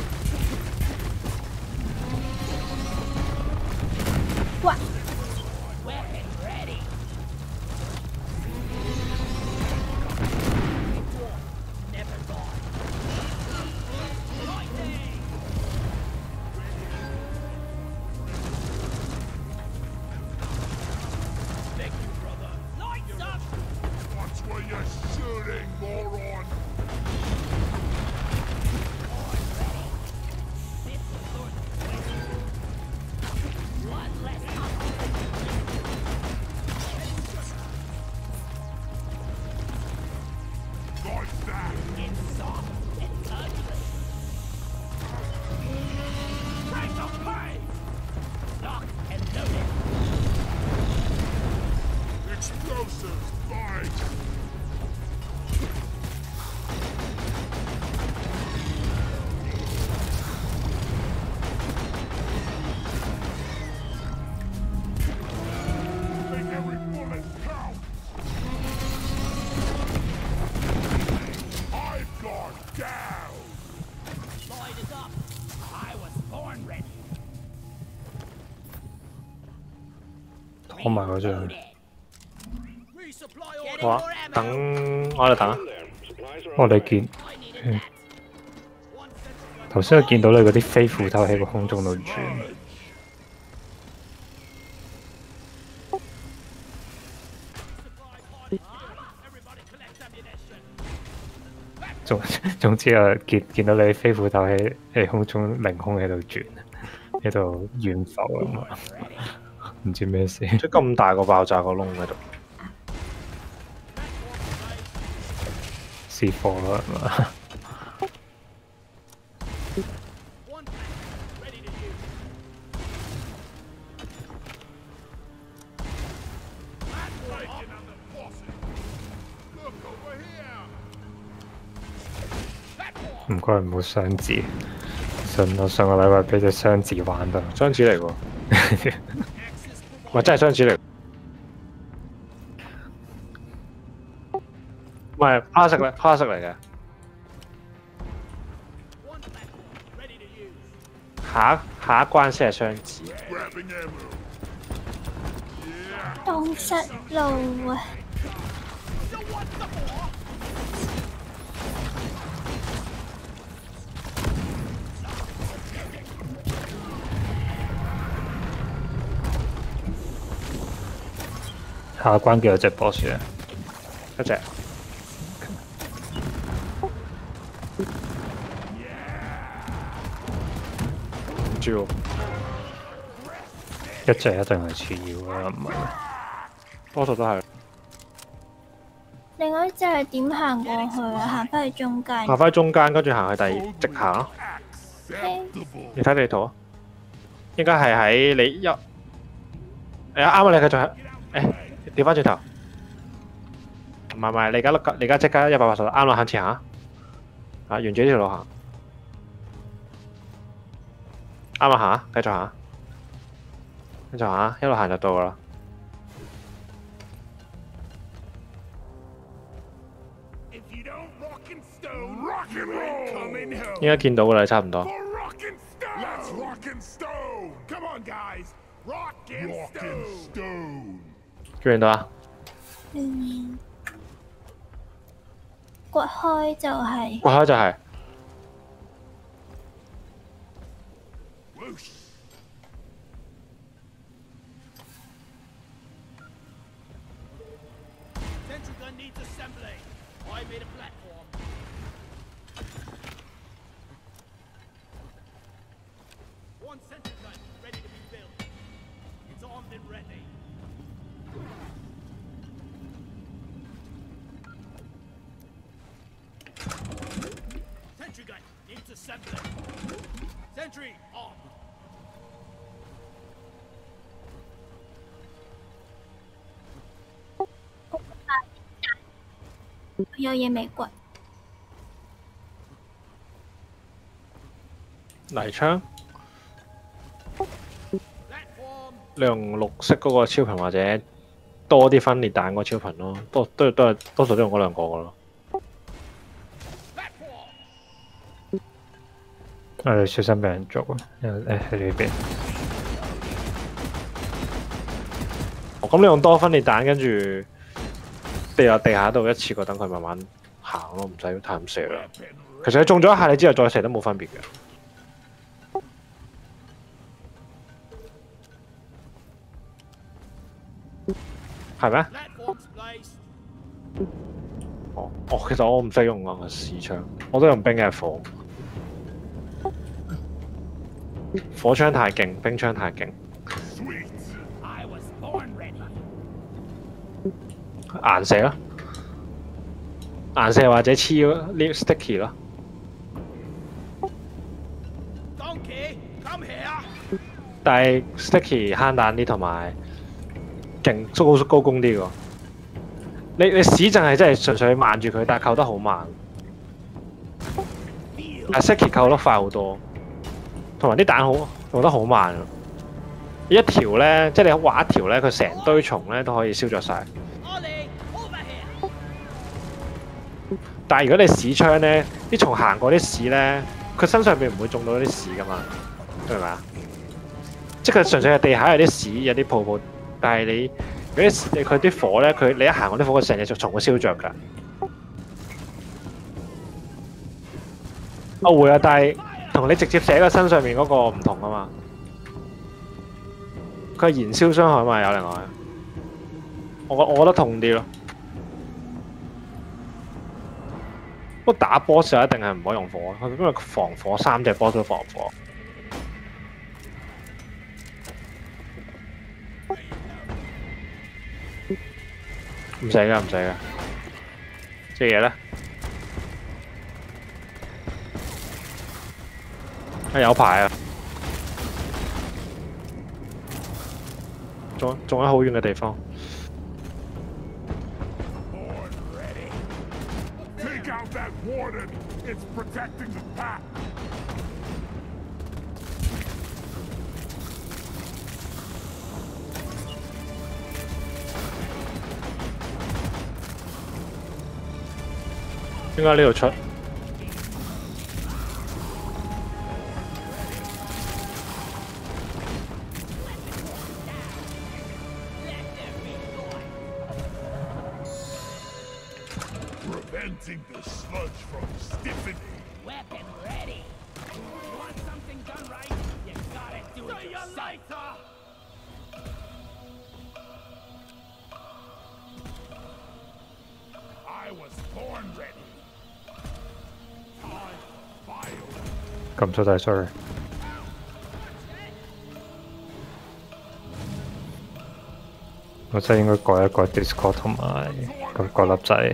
哇！ 攞埋嗰張。 好啊，等我喺度等啊。 我哋見，頭先我見到你嗰啲飛斧頭喺個空中度轉。總總之啊，見見到你飛斧頭喺喺空中凌空喺度轉，喺度遠浮咁啊！唔知咩事。 即咁大個爆炸個窿喺度。 試貨啦，係嘛？唔該唔好雙子，信我上個禮拜俾隻雙子玩到， 雙子嚟喎，喂真係雙子嚟，唔係花色咧，花色嚟嘅。下一下一關先係雙子。 蕩失路啊！ 下一關幾多隻 boss 啊？ 一隻。唔知喎。 一隻一定係次要啦，唔係。 多數都係。 另外一隻係點行過去啊？行翻去中間。 行翻去中間，跟住行去第二直行咯。你睇地圖啊？應該係喺你一。誒啱啊！你繼續喺誒。調翻轉頭，唔係唔係，你而家你而家即刻一百八十度啱啦，向前行啊！沿住呢條路行，啱啊行啊，繼續行，繼續行，一路行就到噶啦。應該見到噶啦，差唔多。見唔見到啊？ 嗯，掘開就係、是。 掘開就係、是。 有嘢未掘。 泥槍，你用綠色嗰個超頻或者多啲分裂彈嗰個超頻咯，多都都係多數都用嗰兩個噶咯。 我哋小心俾人捉啊！誒喺呢邊。 哦，咁你用多分裂彈，跟住地下地下度一次過等佢慢慢行咯，唔使太咁射啦。其實你中咗一下，你之後再射都冇分別嘅。係咩？哦哦，其實我唔識用啊個試槍，我都用冰嘅火。火槍太勁，冰槍太勁。顏射咯，顏射或者黐 leave sticky 咯。但係 sticky 慳彈啲同埋勁高高攻啲喎。你你屎陣係真係純粹慢住佢，但係扣得好慢。但 sticky 扣得快好多。同埋啲彈好用得好慢，一條咧，即係你畫一條咧，佢成堆蟲咧都可以燒咗晒。但係如果你屎槍咧，啲蟲行過啲屎咧，佢身上邊唔會中到啲屎噶嘛，明唔明啊？即係佢純粹係地下有啲屎，有啲泡泡但係你嗰啲佢啲火咧，佢你一行嗰啲火，佢成隻就蟲會燒着㗎。我會啊，但係同你直接寫喺個身上面嗰個唔同啊嘛。佢係燃燒傷害嘛，有另外。我我覺得痛啲咯。不過打 boss 就一定係唔可以用火，因為防火三隻 boss 都防火。唔使㗎，唔使㗎。隻嘢咧，啊有排啊，仲仲喺好遠嘅地方。 Take out that warden. It's protecting the pack. 應該呢度出。 Preventing the sludge from stiffening. Weapon ready. You want something done right? You gotta do it yourself. I was born ready. Time violent. 撳錯掣 ，sorry。我真係應該改一改 Discord 同埋咁嗰粒掣。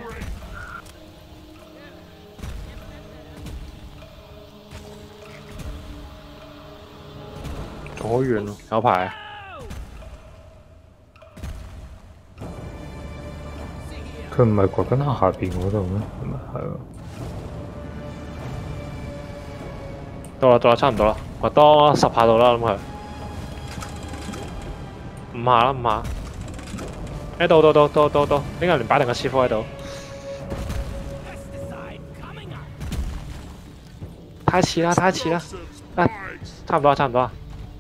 仲好遠喎，有排。 佢唔係掘緊下邊嗰度咩？係咪係喎？ 到啦，到啦，差唔多啦，掘多十下到啦，諗佢。五下啦，五下。誒，到到到到到到，應該連擺定個師傅喺度。太遲啦，太遲啦！啊，差唔多啦，差唔多啦。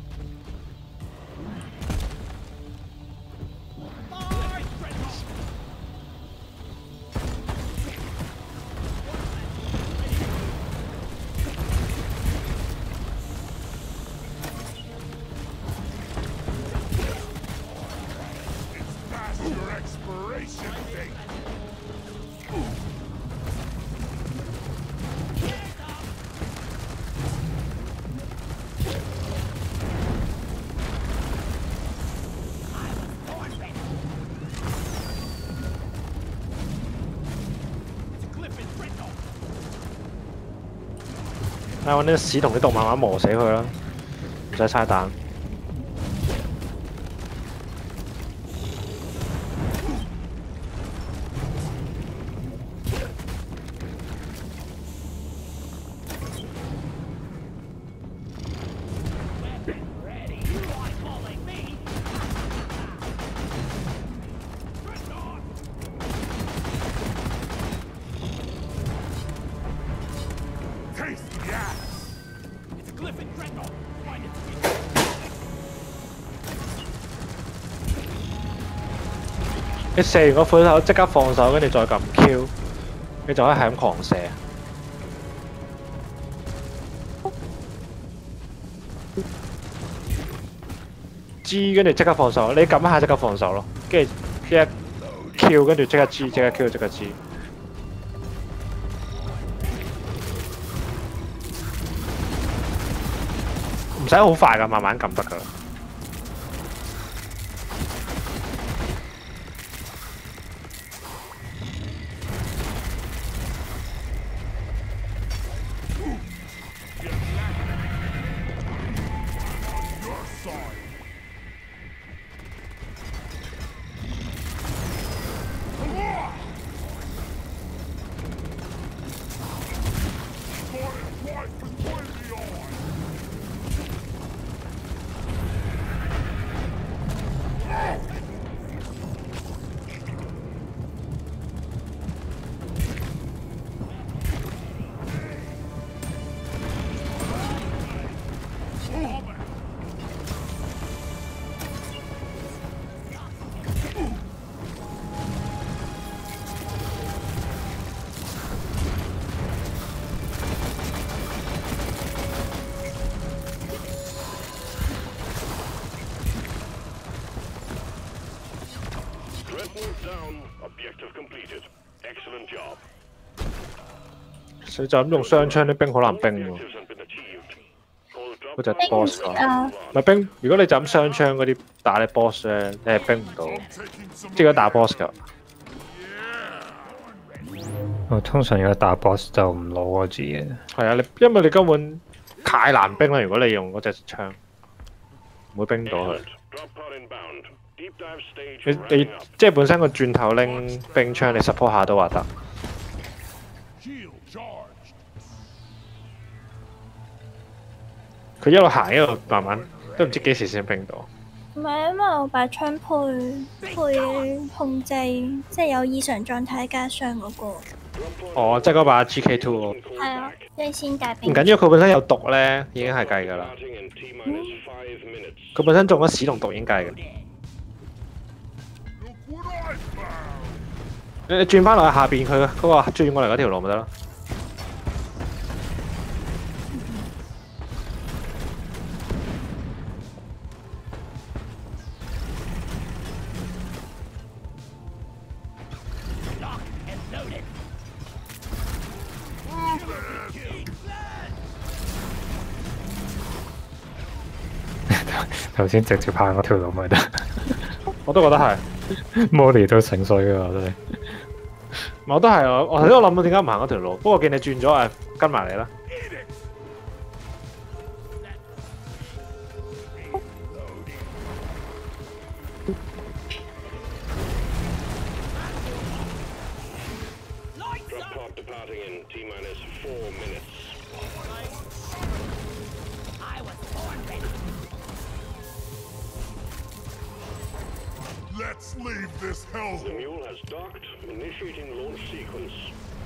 睇揾啲屎同啲毒慢慢磨死佢啦，唔使嘥彈。你射完個斧頭即刻放手，跟住再撳 Q， 你就可以係咁狂射。G 跟住即刻放手，你撳一下即刻放手咯，跟住一 Q 跟住即刻 G， 即刻 Q 即刻 G。唔使好快㗎，慢慢撳得㗎。 所以就咁用雙槍啲兵好難兵喎。嗰隻 boss 啊，唔係兵。如果你就咁雙槍嗰啲打啲 boss 咧，你係兵唔到，即係如果打 boss 㗎。 我通常如果打 boss 就唔攞嗰支嘢。 係啊，你因為你根本太難兵啦。如果你用嗰隻槍，唔會兵到佢。你你即係本身個轉頭拎兵槍，你 support 下都話得。佢一路行一路慢慢，都唔知幾時先兵到。 唔係，因為我把槍配配控制，即係有異常狀態加傷嗰個。 哦，即係嗰把 G K two 喎。 係啊，即係先帶兵。 唔緊要，佢本身有毒咧，已經係計㗎啦。佢本身中咗屎同毒已經計嘅。你你轉翻落去下邊佢嗰個轉過嚟嗰條路咪得咯。 頭先直接行嗰條路咪得， 我都覺得係。 摩尼都醒水㗎，真係。 我都係我我頭先我諗到點解唔行嗰條路，不過見你轉咗誒，跟埋你啦。 Let's leave this hell. The mule has docked, initiating launch sequence.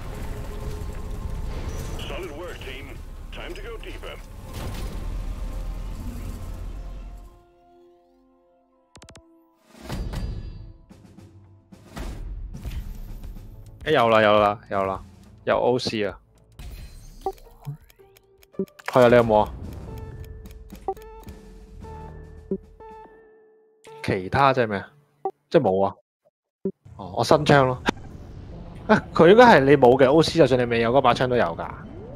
Solid work, team. Time to go deeper. 誒有啦有啦有啦，有 O C 啊。係啊，你有冇啊？其他即係咩啊？即係冇啊！哦，我新槍咯。啊，佢應該係你冇嘅 O C， 就算你未有嗰把槍都有㗎。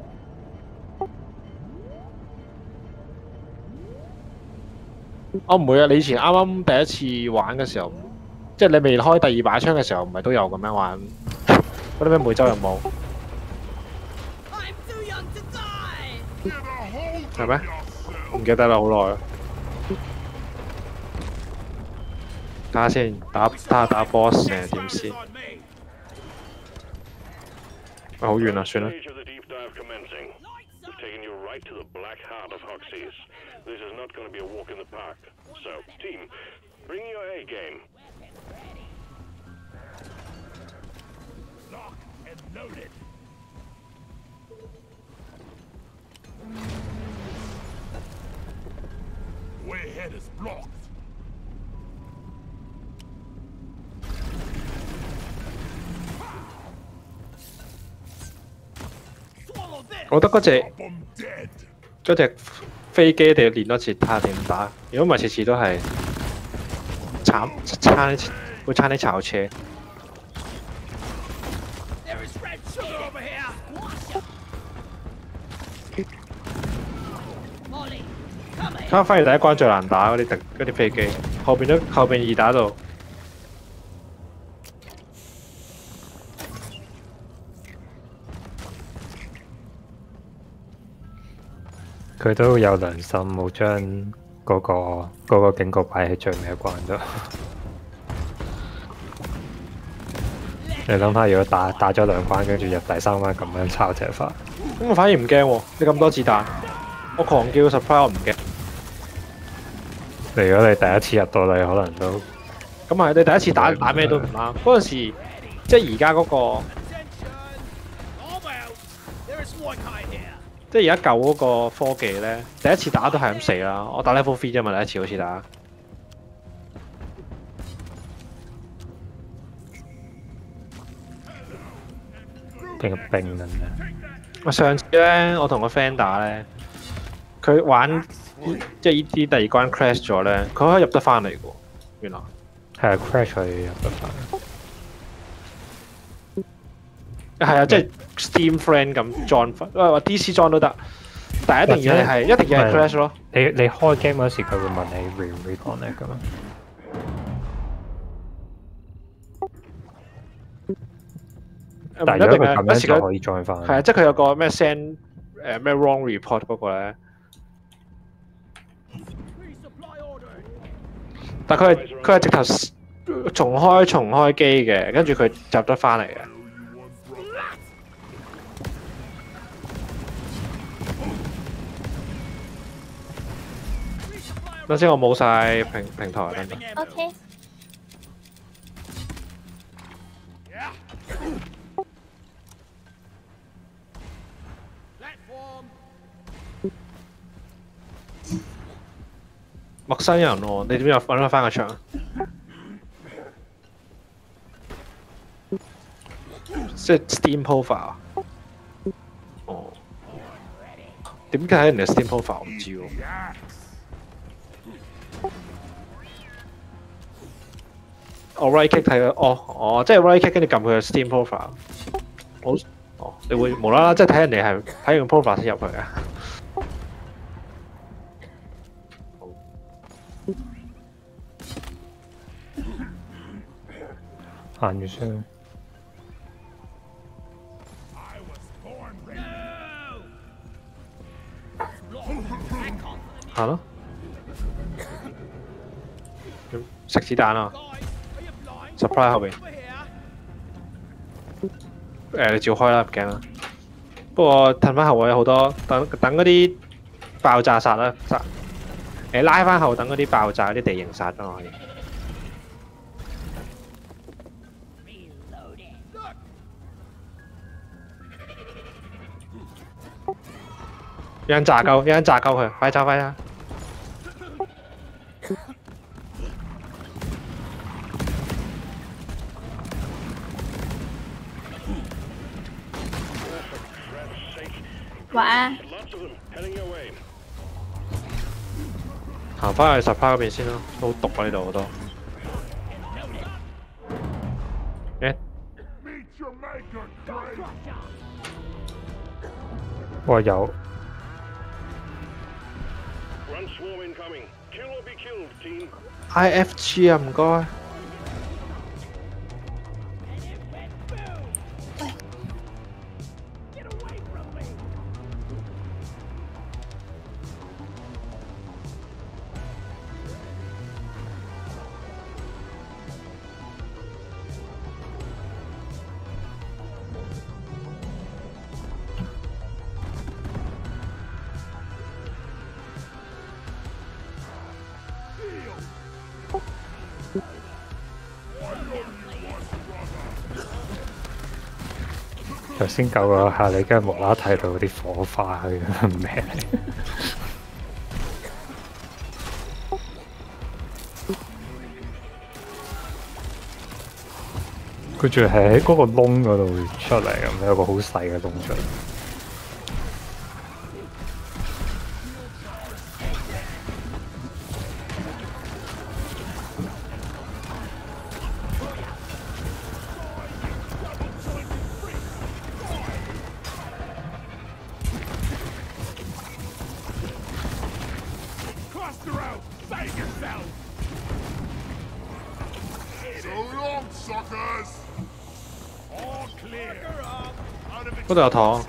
我唔會啊！你以前啱啱第一次玩嘅時候，即係你未開第二把槍嘅時候，唔係都有咁樣玩嗰啲咩每週任務？係咩？唔記得啦，好耐。睇下先，打睇下打 boss 定係點先？啊，好遠啊，算啦。我覺得嗰隻嗰隻飛機一定要練多次，睇下點打。如果唔係，次次都係慘差啲，會差啲炒車。睇下反而第一關最難打嗰啲嗰啲飛機，後邊都後邊易打到。 佢都有良心，冇將嗰個嗰個警告擺喺最尾一關度。你諗下，如果打打咗兩關，跟住入第三關咁樣抄隻法， 咁我反而唔驚喎。你咁多子彈，我狂叫 surprise 我唔驚。 如果你第一次入到嚟，可能都咁係你第一次打打咩都唔啱。嗰陣時即係而家嗰個。即係而家舊嗰個科技咧，第一次打都係咁死啦。我打 level three 啫嘛，第一次好似打。 冰冰咁樣。 我上次咧，我同個 friend 打咧，佢玩即係呢啲第二關 crash 咗咧，佢可以入得翻嚟嘅喎。原來係啊 crash 佢入得翻。 係啊，即係 Steam friend 咁 join 翻，或 D C join 都得，但係一定要係一定要係 crash 咯。 你你開 game 嗰時佢會問你 re 唔 reconnect 噶嘛？但係如果佢咁樣就可以 join 翻。 係啊，即係佢有個咩 send 誒咩 wrong report 嗰個咧。但佢係佢係直頭重開重開機嘅，跟住佢入得翻嚟嘅。等先，我冇晒平平台等等。 OK。 陌生人喎，你點樣揾翻個場？即係 Steam profile。哦。點解人哋 Steam profile 我唔知喎。我 right click 睇佢，哦哦，即係 right click 跟住撳佢嘅 Steam profile。好，哦，你會無啦啦即係睇人哋係睇完 profile 先入去嘅。 行住先。 行咯。食子彈啊 ！supply 後邊。誒，你照開啦，唔驚啦。不過褪翻後位有好多，等等嗰啲爆炸殺啦，殺。誒，拉翻後等嗰啲爆炸嗰啲地形殺咗可以。有人炸鳩，有人炸鳩佢，快走快走！ 哇！ 行翻去十趴嗰邊先咯，好毒啊呢度好多。誒， 哇有。 I F G 啊，唔該。 頭先救嗰下你，跟住無啦啦睇到啲火花去咩？佢仲係喺嗰個窿嗰度出嚟咁，有個好細嘅窿出嚟。 嗰度有糖。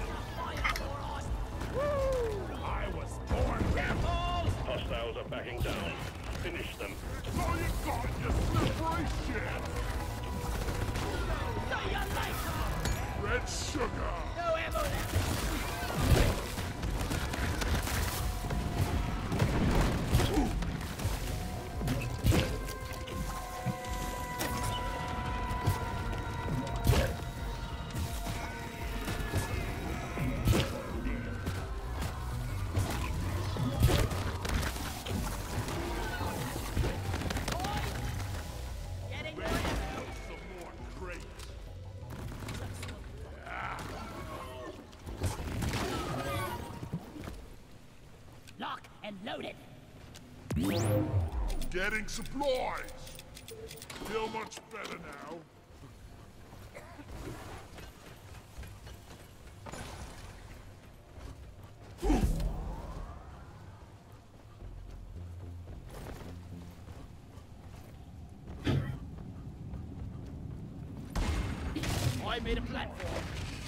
Getting supplies. feel much better now. I made a platform.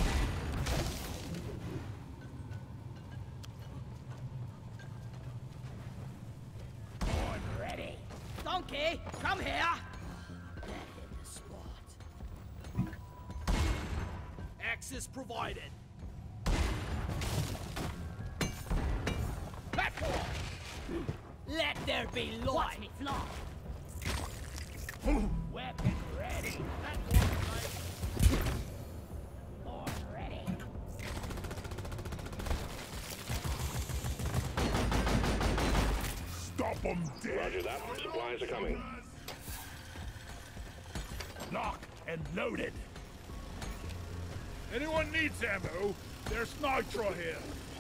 I'm ready. Donkey, come here. That hit the spot. Access provided. Platform. Let there be light. Watch me fly. Weapon ready. Platform ready. I'm ready. Stop them dead. Roger that. Supplies are coming. Lock and loaded. Anyone needs ammo? There's nitro here.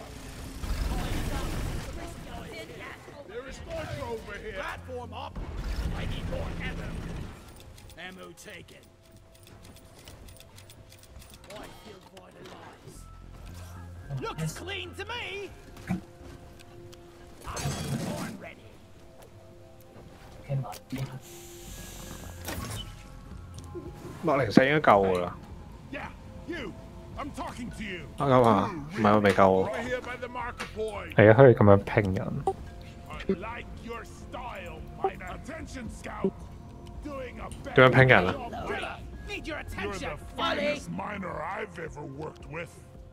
There is nitro over here. Platform up. I need more ammo. Ammo taken. I feel vitalized. Looks clean to me. I was born ready. 嘅物件。 落零四應該夠噶啦。 Yeah, you. I'm talking to you. 啊夠啊？唔係我未夠。 Right here by the marker point. 係啊，可以咁樣拼人。 I like your style, miner. Attention, scout. Doing a better 點樣拼人啊？ job than Need your You're attention, the buddy. finest miner I've ever worked with.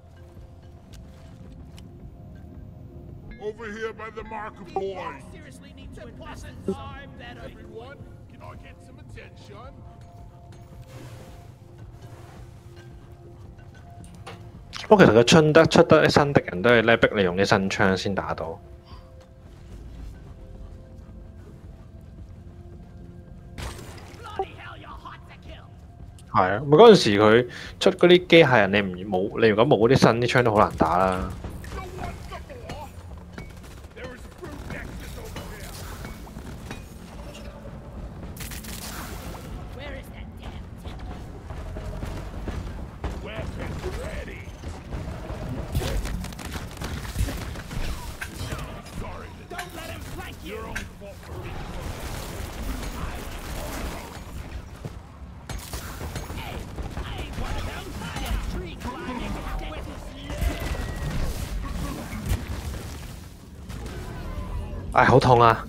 Over here by the marker point. Seriously need to invest in time that Everyone, can I get some attention? 不過其實佢出得出得啲新敵人都係咧逼你用啲新槍先打到。 bloody hell, you're hot to kill. 係啊，咪嗰陣時佢出嗰啲機械人，你唔冇你如果冇嗰啲新啲槍都好難打啦。 So what's the more? There is fruit nexus over here. Where is that damn temple? Weapon ready. Sorry, Don't let him flank you. your own fault for being Hey, I ain't one of them. That tree climbing with his 唉，好痛啊！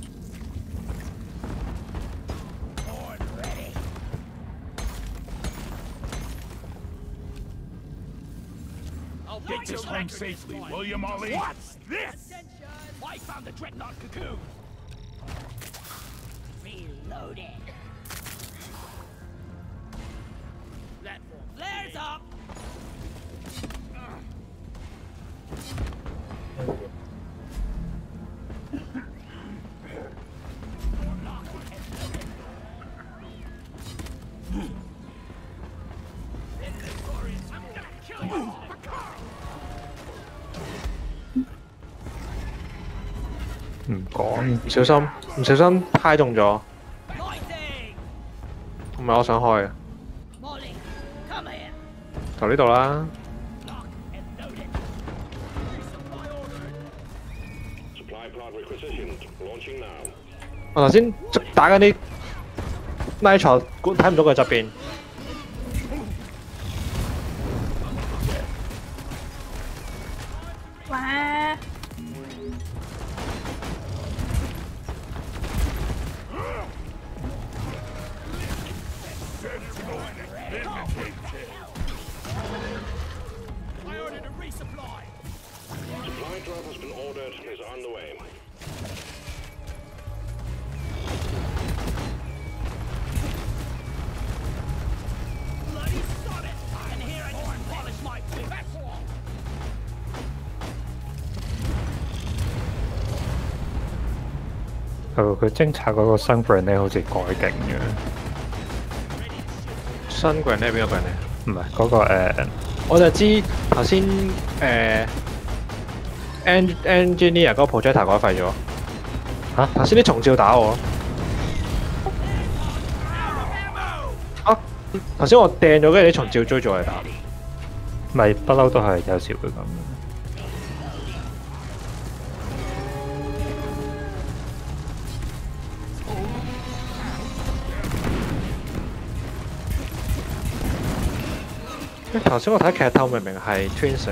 sword ready. I'll Get break this your home record safely, this will you, Molly? What's this? I found the dreadnought cocoon. Reloading. Platform flares up. I'm gonna kill you. 唔講， 唔小心，唔小心揩中咗， Lighting. 唔係我想開嘅， Molly, come here. 就呢度啦。 Lock and loaded. Resupply ordered. Supply pod requisitioned. Launching now. 我頭先打緊啲拉坐，睇唔到佢側邊。 哇！ I ordered a resupply. Supply drop has been ordered and is on the way. Bloody sod it! And here I just polish my platform. 佢佢偵察嗰個新 brand 咧，好似改勁嘅。 新個人咧邊個個人咧？ 唔係嗰個誒， 我就知頭先誒 en engineer 嗰個 projector 改廢咗。 嚇頭先啲重照打我， 啊！頭先我掟咗，跟住啲蟲照追住嚟打。 咪不嬲都係有時會咁。 頭先我睇劇透明明係 twins，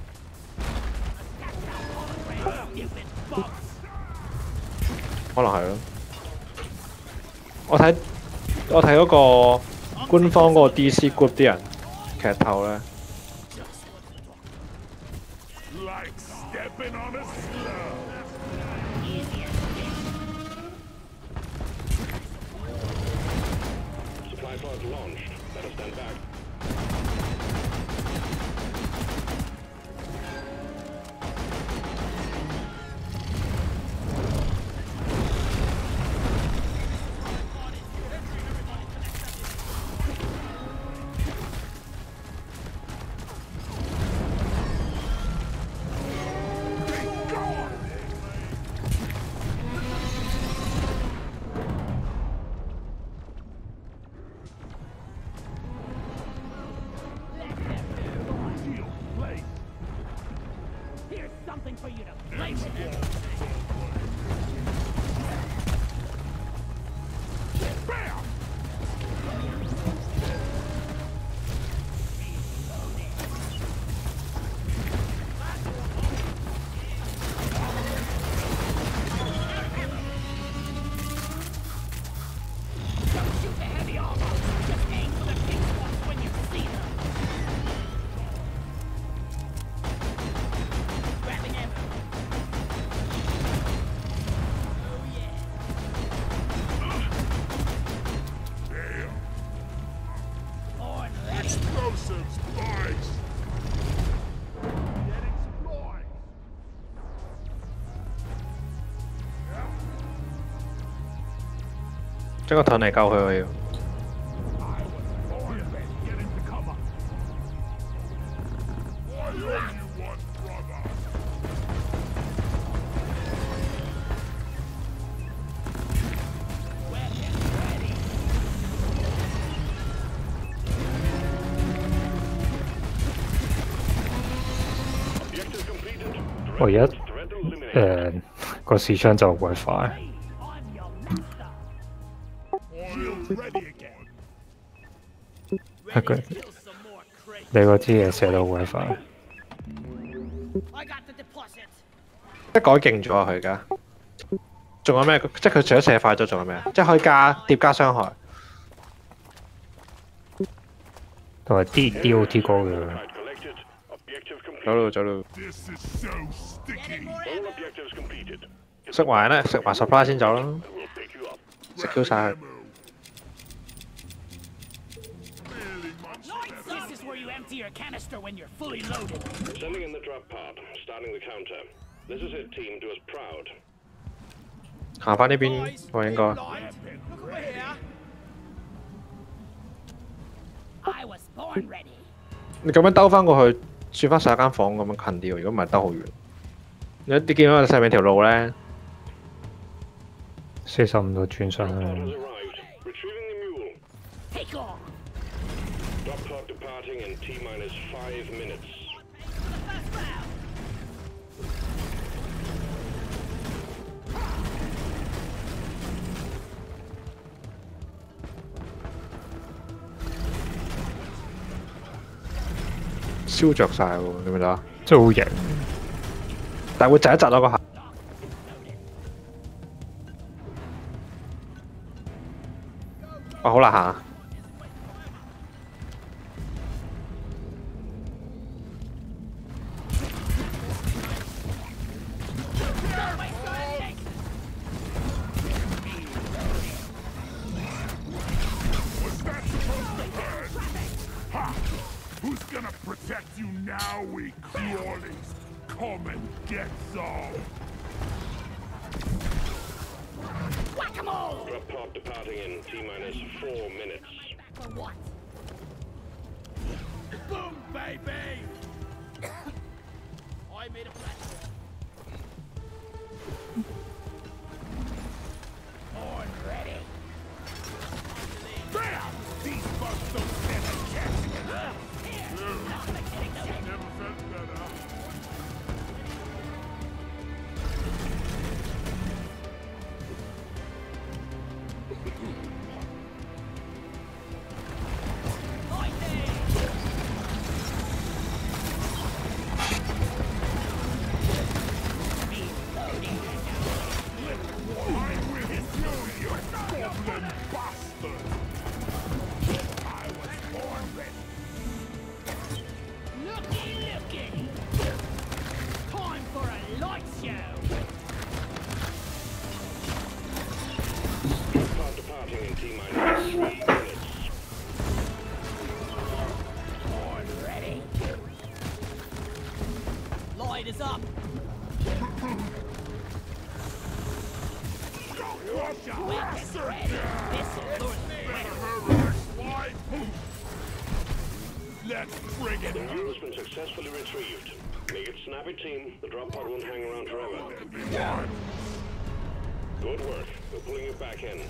可能係咯。我睇我睇嗰個官方嗰個 D C group 啲人劇透咧。 Like stepping on a slug. Supply pod launched. Let us stand back. Something for you to play with. Bam! 將個盾嚟救佢我要。 我而家誒個視窗就會快。係佢，你嗰支嘢射到會快。 即係改勁咗啊！佢而家仲有咩？即係佢除咗射快咗，仲有咩啊？即係可以加疊加傷害， 同埋 D D O T 高嘅。 走路走路。食埋咧，食埋 supply 先走啦，食 Q 晒佢。 Sending in the drop pod, starting the counter. This is it, team. Do us proud. 行翻呢邊喎，應該。你咁樣兜翻過去，轉翻上間房咁樣近啲喎。如果唔係兜好遠。你你見到上面條路咧， 四十五度轉上去。 Drop pod departing in T minus five minutes. 燒着晒喎，你明唔明啊？ 真係好型， 但係會窒一窒咯個下。哦，好難行啊！ Who's gonna protect you now, we crawlies? Come and get some. Whack-a-mole! Drop pod departing in T minus four minutes. For what? Boom, baby! I made a platform. Born ready. Bam! These Heads up. Let's bring it The up. mule has been successfully retrieved. Make it snappy, team. The drop pod won't hang around forever. Good work. We're pulling it back in.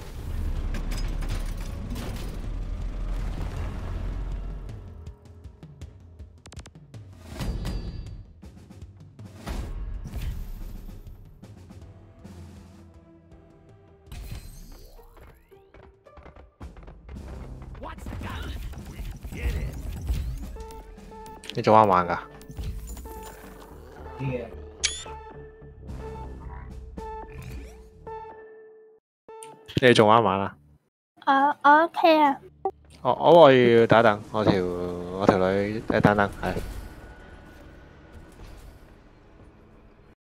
What's the gun? We did it. 你做啱玩㗎？ 啲嘢。 你哋仲玩唔玩啊？ 我我 OK 啊。 我我我要等一等，我條我條女誒等等係。